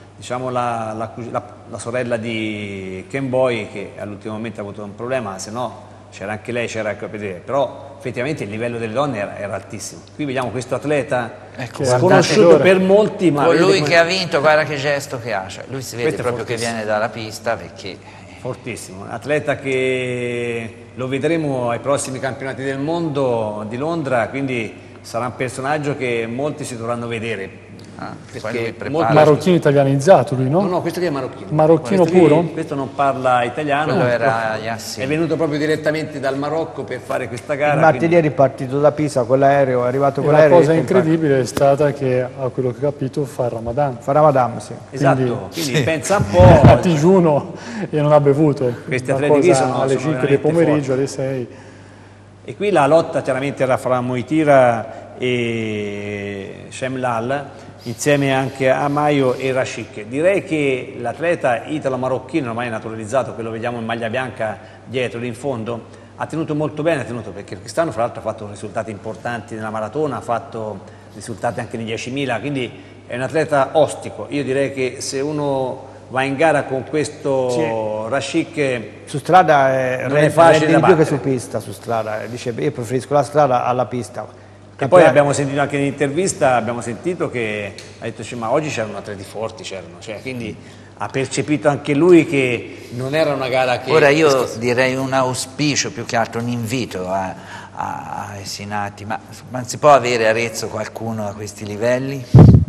sorella di Ken Boy, che all'ultimo momento ha avuto un problema, se no c'era anche lei, c'era a vedere, però effettivamente il livello delle donne era altissimo. Qui vediamo questo atleta, ecco, sconosciuto per molti, ma lui che ha vinto, guarda che gesto che ha, cioè, lui si vede proprio che viene dalla pista, perché fortissimo, un atleta che lo vedremo ai prossimi campionati del mondo di Londra, quindi sarà un personaggio che molti si dovranno vedere. Marocchino italianizzato lui, no? No, questo qui è marocchino. Marocchino puro? Questo non parla italiano, quello era Yassin. È venuto proprio direttamente dal Marocco per fare questa gara. Il martedì è ripartito da Pisa con l'aereo, è arrivato con l'aereo. La cosa incredibile è stata che, a quello che ho capito, fa Ramadan. Fa Ramadan, sì. Esatto, quindi pensa un po'. A digiuno e non ha bevuto. Questi atleti qui sono alle 5 del pomeriggio, alle 6. E qui la lotta chiaramente era fra Moitira e Shemlal, insieme anche a Maio e Rashik. Direi che l'atleta italo-marocchino, ormai naturalizzato, che lo vediamo in maglia bianca dietro lì in fondo, ha tenuto molto bene, perché quest'anno fra l'altro ha fatto risultati importanti nella maratona, ha fatto risultati anche nei 10.000, quindi è un atleta ostico. Io direi che se uno va in gara con questo Rashik, su strada non è facile da più che su pista. Su strada dice io preferisco la strada alla pista. E poi abbiamo sentito anche in intervista, abbiamo sentito che ha detto ma oggi c'erano atleti forti, cioè, quindi ha percepito anche lui che non era una gara che... Ora io direi un auspicio, più che altro un invito ai Sinati, ma si può avere a Arezzo qualcuno a questi livelli?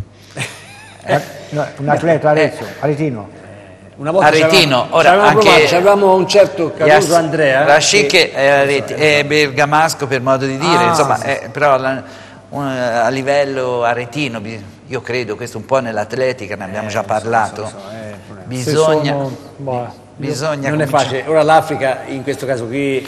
No, un atleta Arezzo, aretino. Una volta Aretino, ora anche avevamo un certo Caruso Andrea, Rashik è bergamasco per modo di dire, insomma, sì. Però a livello aretino, io credo, questo un po' nell'atletica, ne abbiamo già parlato, bisogna non è facile. Ora l'Africa in questo caso qui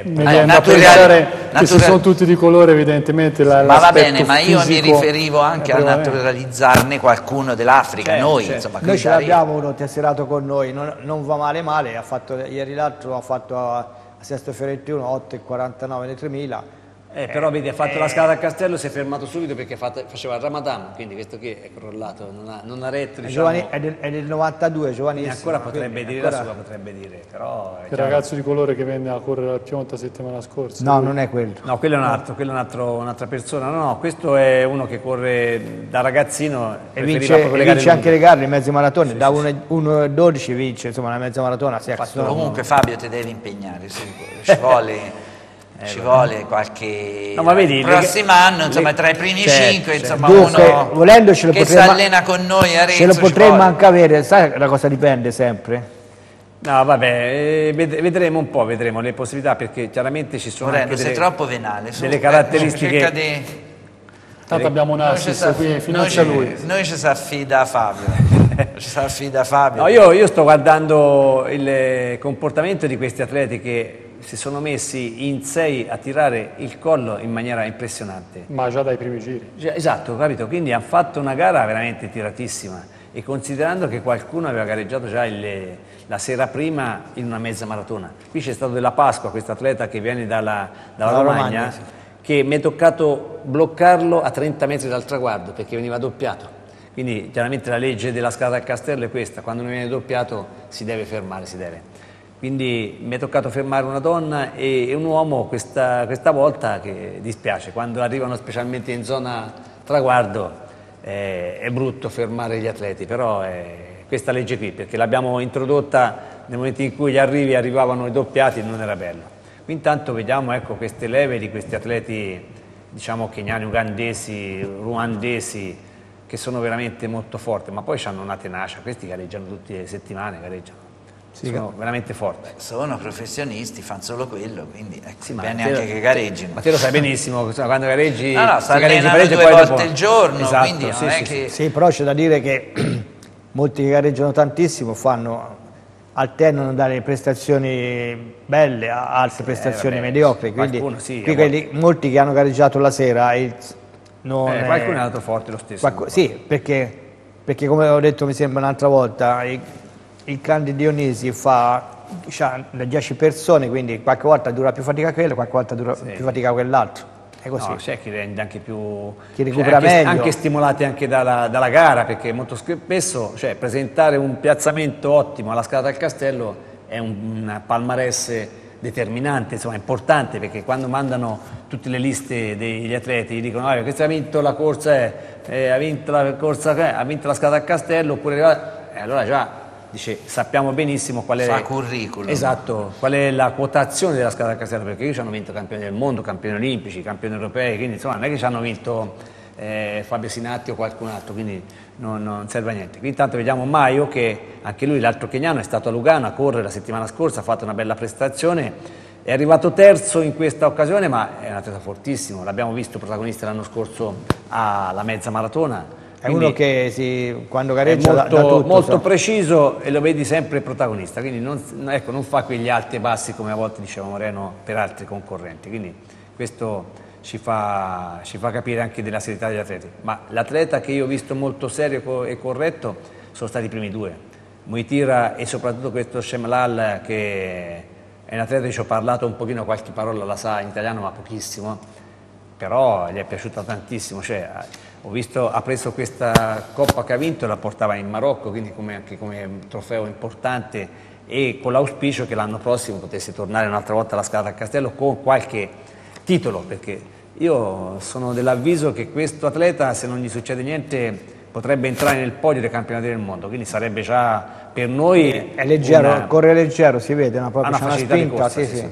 se sono tutti di colore, evidentemente ma va bene, ma io mi riferivo anche a naturalizzarne qualcuno dell'Africa, insomma, noi ce l'abbiamo uno tesserato con noi, non va male, ha fatto ieri l'altro, ha fatto a Sesto Fiorentino 8,49 nei 3000. Però vedi, ha fatto la scala a Castello, si è fermato subito perché faceva il Ramadan, quindi questo qui è crollato, non ha retto, diciamo. È del 92, giovanissimo. Ancora potrebbe dire, la sua potrebbe dire, però... Il ragazzo di colore che venne a correre al Pionta settimana scorsa. No, non è quello. No, quello è un altro, un'altra persona. No, questo è uno che corre da ragazzino e vince anche le gare, le mezze maratone, da 1,12 vince, insomma, la mezza maratona. Comunque Fabio ti devi impegnare, ci vuole... Ci vuole qualche prossimo anno, insomma, tra i primi 5, insomma, uno volendo che si allena con noi a Arezzo. Ce lo potremmo anche avere, sai, la cosa dipende sempre. No, vabbè, vedremo un po', vedremo le possibilità, perché chiaramente ci sono anche sei troppo venale, delle caratteristiche. Tanto abbiamo un assist qui, finanzia lui. Noi ci si affida a Fabio. No, io sto guardando il comportamento di questi atleti che si sono messi in 6 a tirare il collo in maniera impressionante. Ma già dai primi giri. Esatto, capito? Quindi hanno fatto una gara veramente tiratissima. e considerando che qualcuno aveva gareggiato già la sera prima in una mezza maratona. Qui c'è stato della Pasqua, questo atleta che viene dalla Romagna, sì. Che mi è toccato bloccarlo a 30 metri dal traguardo perché veniva doppiato. Quindi chiaramente la legge della scalata al castello è questa: quando non viene doppiato si deve fermare, si deve. Quindi mi è toccato fermare una donna e un uomo questa volta, che dispiace, quando arrivano specialmente in zona traguardo è brutto fermare gli atleti, però è questa legge qui, perché l'abbiamo introdotta nel momento in cui gli arrivi arrivavano i doppiati e non era bello. Qui intanto vediamo, ecco, queste leve di questi atleti, diciamo kenyani, ugandesi, ruandesi, che sono veramente molto forti, ma poi hanno una tenacia, questi gareggiano tutte le settimane, gareggiano. Sì, sono veramente forti. Sono professionisti, fanno solo quello, quindi sì, bene anche che gareggino. Ma te lo sai benissimo, quando gareggi... No, sta allenando 2 volte al giorno, esatto, quindi non è che... Sì, però c'è da dire che molti che gareggiano tantissimo alternano dalle prestazioni belle a altre prestazioni mediocri, quindi molti che hanno gareggiato la sera qualcuno è andato forte lo stesso. Sì, perché come ho detto mi sembra un'altra volta, il clan di Dionisi c'ha 10 persone, quindi qualche volta dura più fatica quello, qualche volta dura più fatica quell'altro. È così. No, c'è chi rende anche più, chi recupera meglio, anche stimolati anche dalla gara, perché molto spesso presentare un piazzamento ottimo alla scalata al castello è un palmarès determinante, insomma importante, perché quando mandano tutte le liste degli atleti gli dicono questo ha vinto la corsa, ha vinto la scalata al castello, oppure allora già dice, sappiamo benissimo qual è fa curriculum. Esatto, qual è la quotazione della scalata al castello, perché qui ci hanno vinto campioni del mondo, campioni olimpici, campioni europei, quindi insomma non è che ci hanno vinto Fabio Sinatti o qualcun altro, quindi non serve a niente. Qui intanto vediamo Maio, che anche lui, l'altro keniano, è stato a Lugano a correre la settimana scorsa, ha fatto una bella prestazione, è arrivato terzo in questa occasione, ma è un atleta fortissimo, l'abbiamo visto protagonista l'anno scorso alla mezza maratona. È uno che quando gareggia è tutto, molto preciso e lo vedi sempre protagonista, quindi non fa quegli alti e bassi come a volte diceva Moreno per altri concorrenti, quindi questo ci fa capire anche della serietà degli atleti. Ma l'atleta che io ho visto molto serio e corretto sono stati i primi due, Muitira e soprattutto questo Shemlal, che è un atleta che ci ho parlato un pochino, qualche parola la sa in italiano ma pochissimo, però gli è piaciuta tantissimo, ho visto, ha preso questa coppa che ha vinto e la portava in Marocco, quindi anche come trofeo importante, e con l'auspicio che l'anno prossimo potesse tornare un'altra volta alla scalata al castello con qualche titolo, perché io sono dell'avviso che questo atleta, se non gli succede niente, potrebbe entrare nel podio dei campionati del mondo, quindi sarebbe già per noi... È leggero, corre leggero, si vede, una facilità di corsa, sì.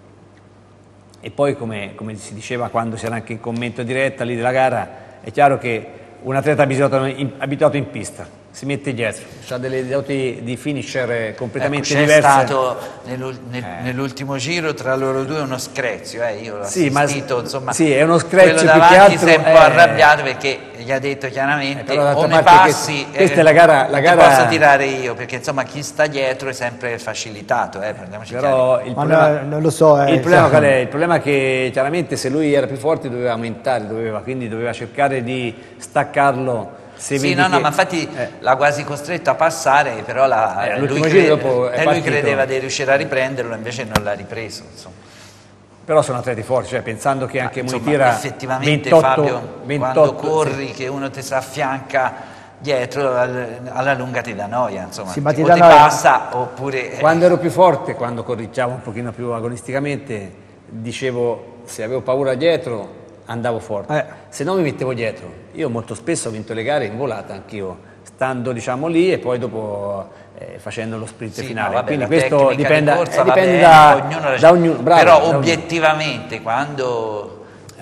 E poi come si diceva quando c'era anche il commento diretta lì della gara, è chiaro che un atleta abituato in pista si mette dietro, ha delle doti di finisher completamente diverse. C'è stato nell'ultimo giro tra loro due uno screzio, io l'ho assistito, insomma, è uno screzio quello più che davanti altro, si è un po' arrabbiato perché gli ha detto chiaramente o ne passi, questa è la gara, posso tirare io, perché insomma chi sta dietro è sempre facilitato, però il problema, non lo so, il problema è che chiaramente se lui era più forte doveva aumentare, quindi doveva cercare di staccarlo. Ma infatti l'ha quasi costretto a passare, però lui credeva di riuscire a riprenderlo, invece non l'ha ripreso, insomma. Però sono atleti forti, pensando che anche Muitira effettivamente 28, quando corri che uno ti si affianca dietro, alla lunga ti dà noia, insomma, ti passa oppure... Quando ero più forte, quando corriggiavo un pochino più agonisticamente, dicevo, se avevo paura dietro andavo forte, se no mi mettevo dietro. Io molto spesso ho vinto le gare in volata anch'io, stando lì e poi dopo facendo lo sprint finale. Quindi questo dipende da ognuno. Però obiettivamente quando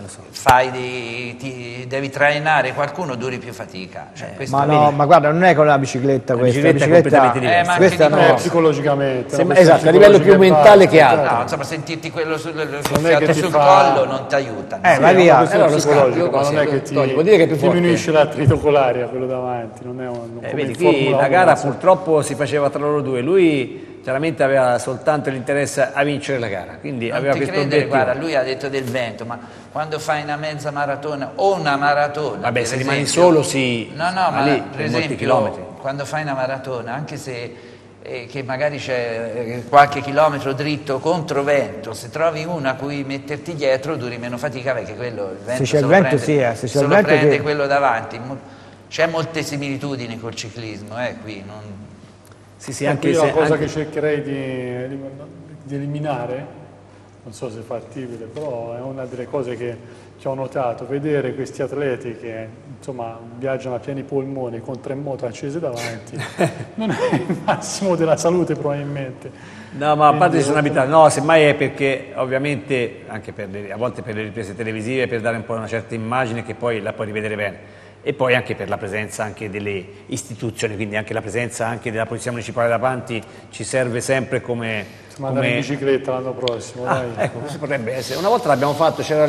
devi trainare qualcuno duri più fatica. Ma guarda, non è con la bicicletta questa. La bicicletta è completamente diversa. Questa no, psicologicamente. Esatto, a livello più mentale che altro. No, insomma, sentirti quello sul collo non ti aiuta. Vai via. Non è che ti diminuisce l'attrito colare a quello davanti. Non è vedi, qui la gara purtroppo si faceva tra loro due. Lui chiaramente aveva soltanto l'interesse a vincere la gara, quindi aveva questo obiettivo. Guarda, lui ha detto del vento, ma quando fai una mezza maratona o una maratona, se rimani solo ma lì, per esempio, quando quando fai una maratona, anche se che magari c'è qualche chilometro dritto contro vento, se trovi una a cui metterti dietro duri meno fatica, perché quello il vento se lo prende quello davanti. C'è molte similitudini col ciclismo, qui non... Sì, anche io la cosa che cercherei di eliminare, non so se è fattibile, però è una delle cose che ho notato, vedere questi atleti che insomma viaggiano a pieni polmoni con 3 moto accese davanti, non è il massimo della salute probabilmente. No, ma a parte sono abituato, no, semmai è perché ovviamente anche a volte per le riprese televisive, per dare un po' una certa immagine che poi la puoi rivedere bene, e poi anche per la presenza anche delle istituzioni, quindi anche la presenza anche della Polizia Municipale davanti ci serve sempre come... Andare in bicicletta l'anno prossimo, dai. Ecco, questo potrebbe essere. Una volta l'abbiamo fatto, c'era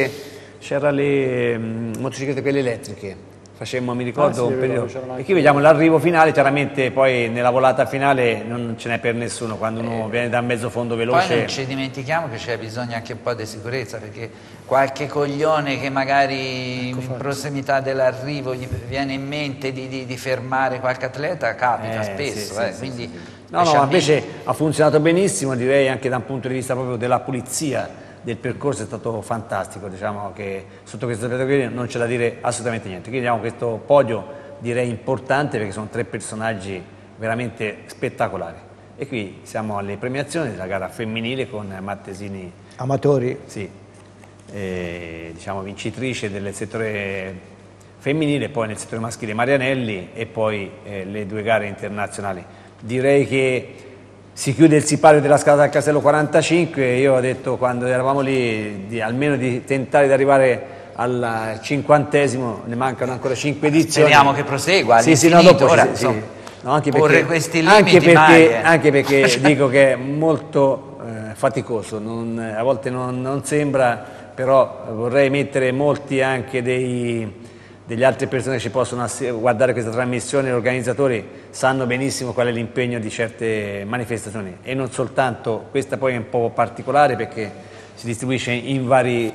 le motociclette quelle elettriche, facemmo, mi ricordo, un periodo, e qui vediamo l'arrivo finale, chiaramente poi nella volata finale non ce n'è per nessuno, quando uno viene da mezzo fondo veloce. Poi non ci dimentichiamo che c'è bisogno anche un po' di sicurezza, perché qualche coglione che magari in prossimità dell'arrivo gli viene in mente di fermare qualche atleta, capita spesso, quindi... No, invece ha funzionato benissimo, direi anche da un punto di vista proprio della pulizia del percorso è stato fantastico, diciamo che sotto questo aspetto qui non c'è da dire assolutamente niente. Quindi abbiamo questo podio direi importante perché sono 3 personaggi veramente spettacolari. E qui siamo alle premiazioni della gara femminile con Mattesini Amatori, sì, diciamo vincitrice del settore femminile, poi nel settore maschile Marianelli e poi le 2 gare internazionali. Direi che si chiude il sipario della Scalata al Castello 45, io ho detto quando eravamo lì almeno di tentare di arrivare al 50°, ne mancano ancora 5 edizioni. Speriamo che prosegua anche porre questi limiti anche perché dico che è molto faticoso, a volte non sembra, però vorrei mettere molti anche delle altre persone che ci possono guardare questa trasmissione, gli organizzatori sanno benissimo qual è l'impegno di certe manifestazioni e non soltanto, questa poi è un po' particolare perché si distribuisce in vari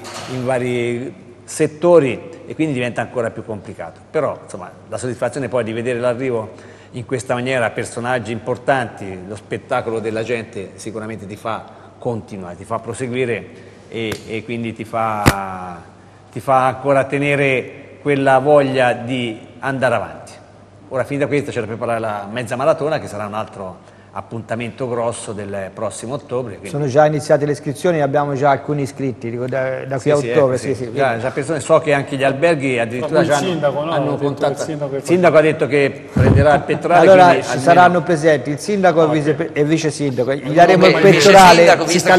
settori e quindi diventa ancora più complicato, però insomma la soddisfazione poi di vedere l'arrivo in questa maniera, personaggi importanti, lo spettacolo della gente sicuramente ti fa continuare, ti fa proseguire e quindi ti fa ancora tenere quella voglia di andare avanti. Ora, finita questa, c'è da preparare la mezza maratona, che sarà un altro appuntamento grosso del prossimo ottobre. Quindi... Sono già iniziate le iscrizioni, abbiamo già alcuni iscritti da qui a ottobre. Già persone, so che anche gli alberghi addirittura già hanno contattato. Il sindaco ha detto che prenderà il pettorale. Allora ci saranno presenti il sindaco e il vice sindaco, gli daremo il pettorale,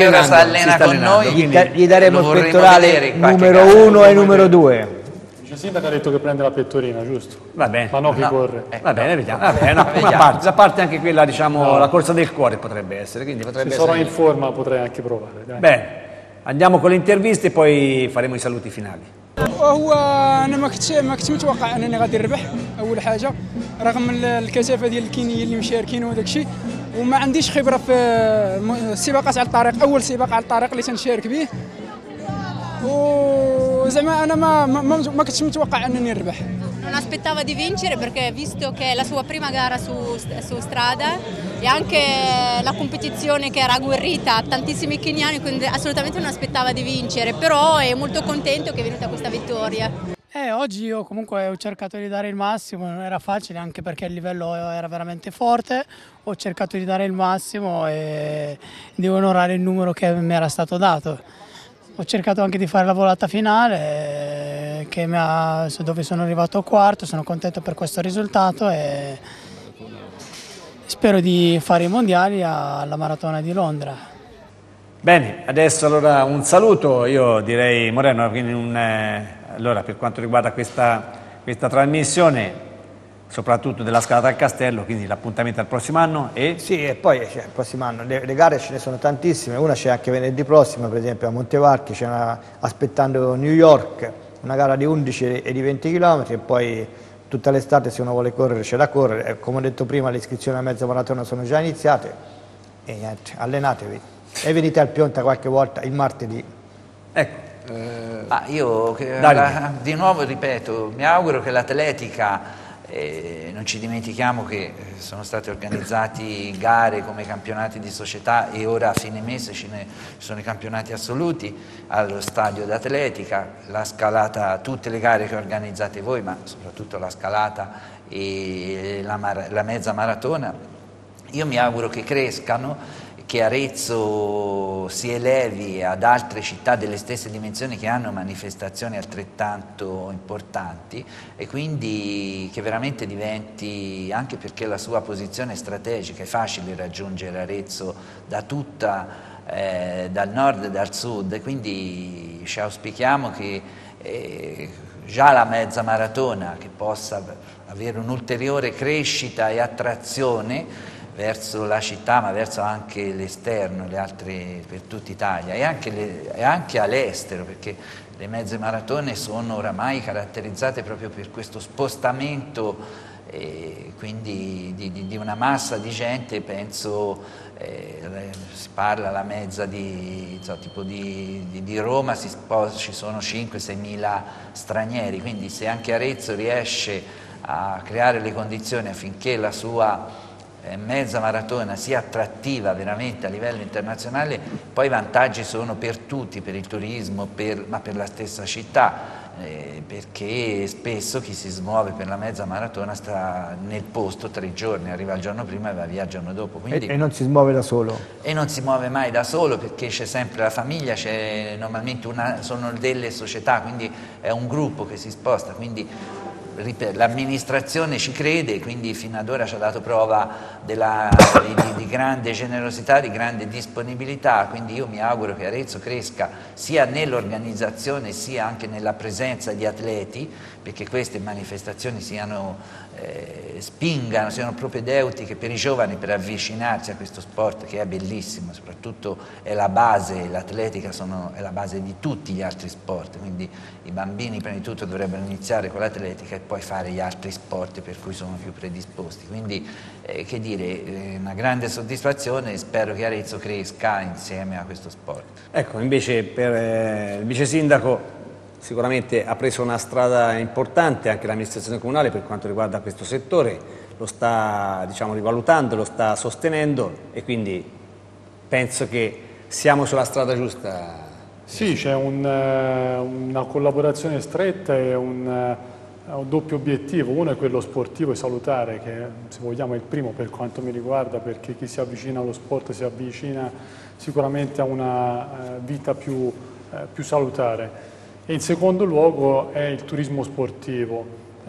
gli daremo il pettorale numero 1 e numero 2. Il sindaco ha detto che prende la pettorina, giusto? Va bene. Ma no che corre. Va bene, vediamo. La parte anche quella, diciamo, la corsa del cuore potrebbe essere. Quindi potrebbe se sarò in forma potrei anche provare. Dai. Bene, andiamo con le interviste e poi faremo i saluti finali. وهو انا ما كنتش متوقع انني غادي نربح اول حاجه رغم الكثافه ديال الكينيين اللي مشاركين وداك الشيء وما عنديش خبره في السباقات على الطريق اول سباق على الطريق اللي تنشارك به وزعما انا ما كنتش متوقع انني نربح. Non aspettava di vincere perché visto che è la sua prima gara su strada e anche la competizione che era agguerrita a tantissimi keniani, quindi assolutamente non aspettava di vincere, però è molto contento che è venuta questa vittoria. Oggi io comunque ho cercato di dare il massimo, non era facile anche perché il livello era veramente forte, ho cercato di dare il massimo e di onorare il numero che mi era stato dato. Ho cercato anche di fare la volata finale dove sono arrivato quarto, sono contento per questo risultato e spero di fare i mondiali alla Maratona di Londra. Bene, adesso allora un saluto, io direi Moreno, quindi allora per quanto riguarda questa trasmissione, soprattutto della Scalata al Castello, quindi l'appuntamento al prossimo anno e... Sì, e poi il prossimo anno, le gare ce ne sono tantissime, una c'è anche venerdì prossimo, per esempio a Montevarchi, c'è aspettando New York, una gara di 11 e di 20 km e poi tutta l'estate se uno vuole correre c'è da correre, come ho detto prima le iscrizioni a mezza maratona sono già iniziate e niente, allenatevi e venite al Pionta qualche volta il martedì. Io di nuovo ripeto, mi auguro che l'atletica Non ci dimentichiamo che sono state organizzate gare come campionati di società e ora a fine mese ci sono i campionati assoluti allo stadio d'atletica, la scalata, tutte le gare che organizzate voi, ma soprattutto la scalata e la mezza maratona. Io mi auguro che crescano, che Arezzo si elevi ad altre città delle stesse dimensioni che hanno manifestazioni altrettanto importanti e quindi che veramente diventi, anche perché la sua posizione strategica, è facile raggiungere Arezzo da dal nord e dal sud, quindi ci auspichiamo che già la mezza maratona che possa avere un'ulteriore crescita e attrazione verso la città, ma verso anche l'esterno, le altre per tutta Italia e anche all'estero, perché le mezze maratone sono oramai caratterizzate proprio per questo spostamento quindi di una massa di gente. Penso si parla la mezza tipo di Roma, ci sono 5-6 mila stranieri, quindi se anche Arezzo riesce a creare le condizioni affinché la sua mezza maratona sia attrattiva veramente a livello internazionale, poi i vantaggi sono per tutti, per il turismo, ma per la stessa città, perché spesso chi si smuove per la mezza maratona sta nel posto 3 giorni, arriva il giorno prima e va via il giorno dopo. Quindi, e non si muove da solo? E non si muove mai da solo, perché c'è sempre la famiglia, c'è normalmente sono delle società, quindi è un gruppo che si sposta, quindi l'amministrazione ci crede, quindi fino ad ora ci ha dato prova di grande generosità, di grande disponibilità, quindi io mi auguro che Arezzo cresca sia nell'organizzazione sia anche nella presenza di atleti, perché queste manifestazioni spingano, siano propedeutiche per i giovani per avvicinarsi a questo sport che è bellissimo, soprattutto è la base, l'atletica è la base di tutti gli altri sport, quindi i bambini prima di tutto dovrebbero iniziare con l'atletica e poi fare gli altri sport per cui sono più predisposti, quindi che dire, una grande soddisfazione e spero che Arezzo cresca insieme a questo sport. Ecco, invece per il vice sindaco sicuramente ha preso una strada importante anche l'amministrazione comunale per quanto riguarda questo settore, lo sta rivalutando, lo sta sostenendo e quindi penso che siamo sulla strada giusta. Sì, c'è una collaborazione stretta e un doppio obiettivo. Uno è quello sportivo e salutare, che se vogliamo è il primo per quanto mi riguarda, perché chi si avvicina allo sport si avvicina sicuramente a una vita più salutare. E in secondo luogo è il turismo sportivo.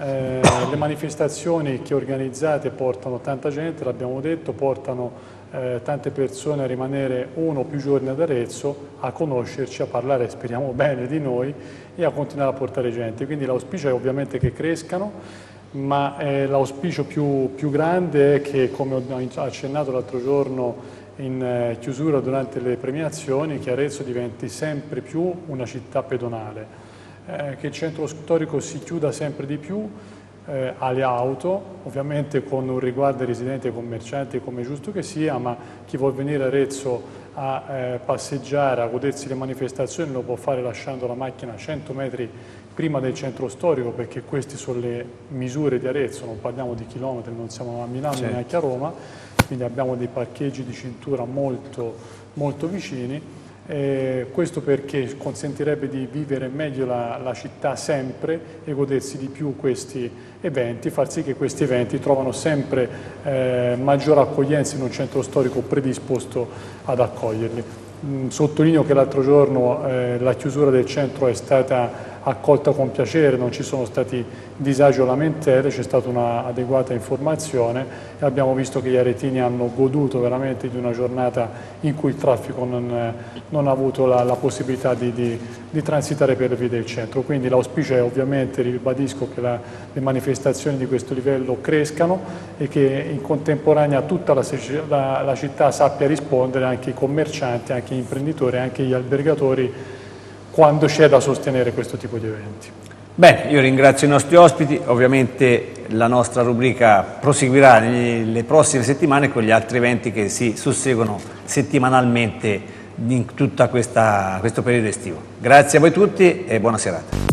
Le manifestazioni che organizzate portano tanta gente, l'abbiamo detto, portano tante persone a rimanere 1 o più giorni ad Arezzo, a conoscerci, a parlare, speriamo bene, di noi e a continuare a portare gente. Quindi l'auspicio è ovviamente che crescano, ma l'auspicio più grande è che, come ho accennato l'altro giorno in chiusura durante le premiazioni, che Arezzo diventi sempre più una città pedonale, che il centro storico si chiuda sempre di più alle auto, ovviamente con un riguardo ai residenti e ai commercianti come giusto che sia, ma chi vuol venire a Arezzo a passeggiare, a godersi le manifestazioni lo può fare lasciando la macchina 100 metri prima del centro storico, perché queste sono le misure di Arezzo, non parliamo di chilometri, non siamo a Milano neanche a Roma, quindi abbiamo dei parcheggi di cintura molto, molto vicini. Questo perché consentirebbe di vivere meglio la città sempre e godersi di più questi eventi, far sì che questi eventi trovano sempre maggiore accoglienza in un centro storico predisposto ad accoglierli. Sottolineo che l'altro giorno la chiusura del centro è stata accolta con piacere, non ci sono stati disagi o lamentele, c'è stata un'adeguata informazione e abbiamo visto che gli aretini hanno goduto veramente di una giornata in cui il traffico non ha avuto la possibilità di transitare per le vie del centro. Quindi l'auspicio è ovviamente, ribadisco, che le manifestazioni di questo livello crescano e che in contemporanea tutta la città sappia rispondere, anche i commercianti, anche gli imprenditori, anche gli albergatori, quando c'è da sostenere questo tipo di eventi. Bene, io ringrazio i nostri ospiti, ovviamente la nostra rubrica proseguirà nelle prossime settimane con gli altri eventi che si susseguono settimanalmente in tutto questo periodo estivo. Grazie a voi tutti e buona serata.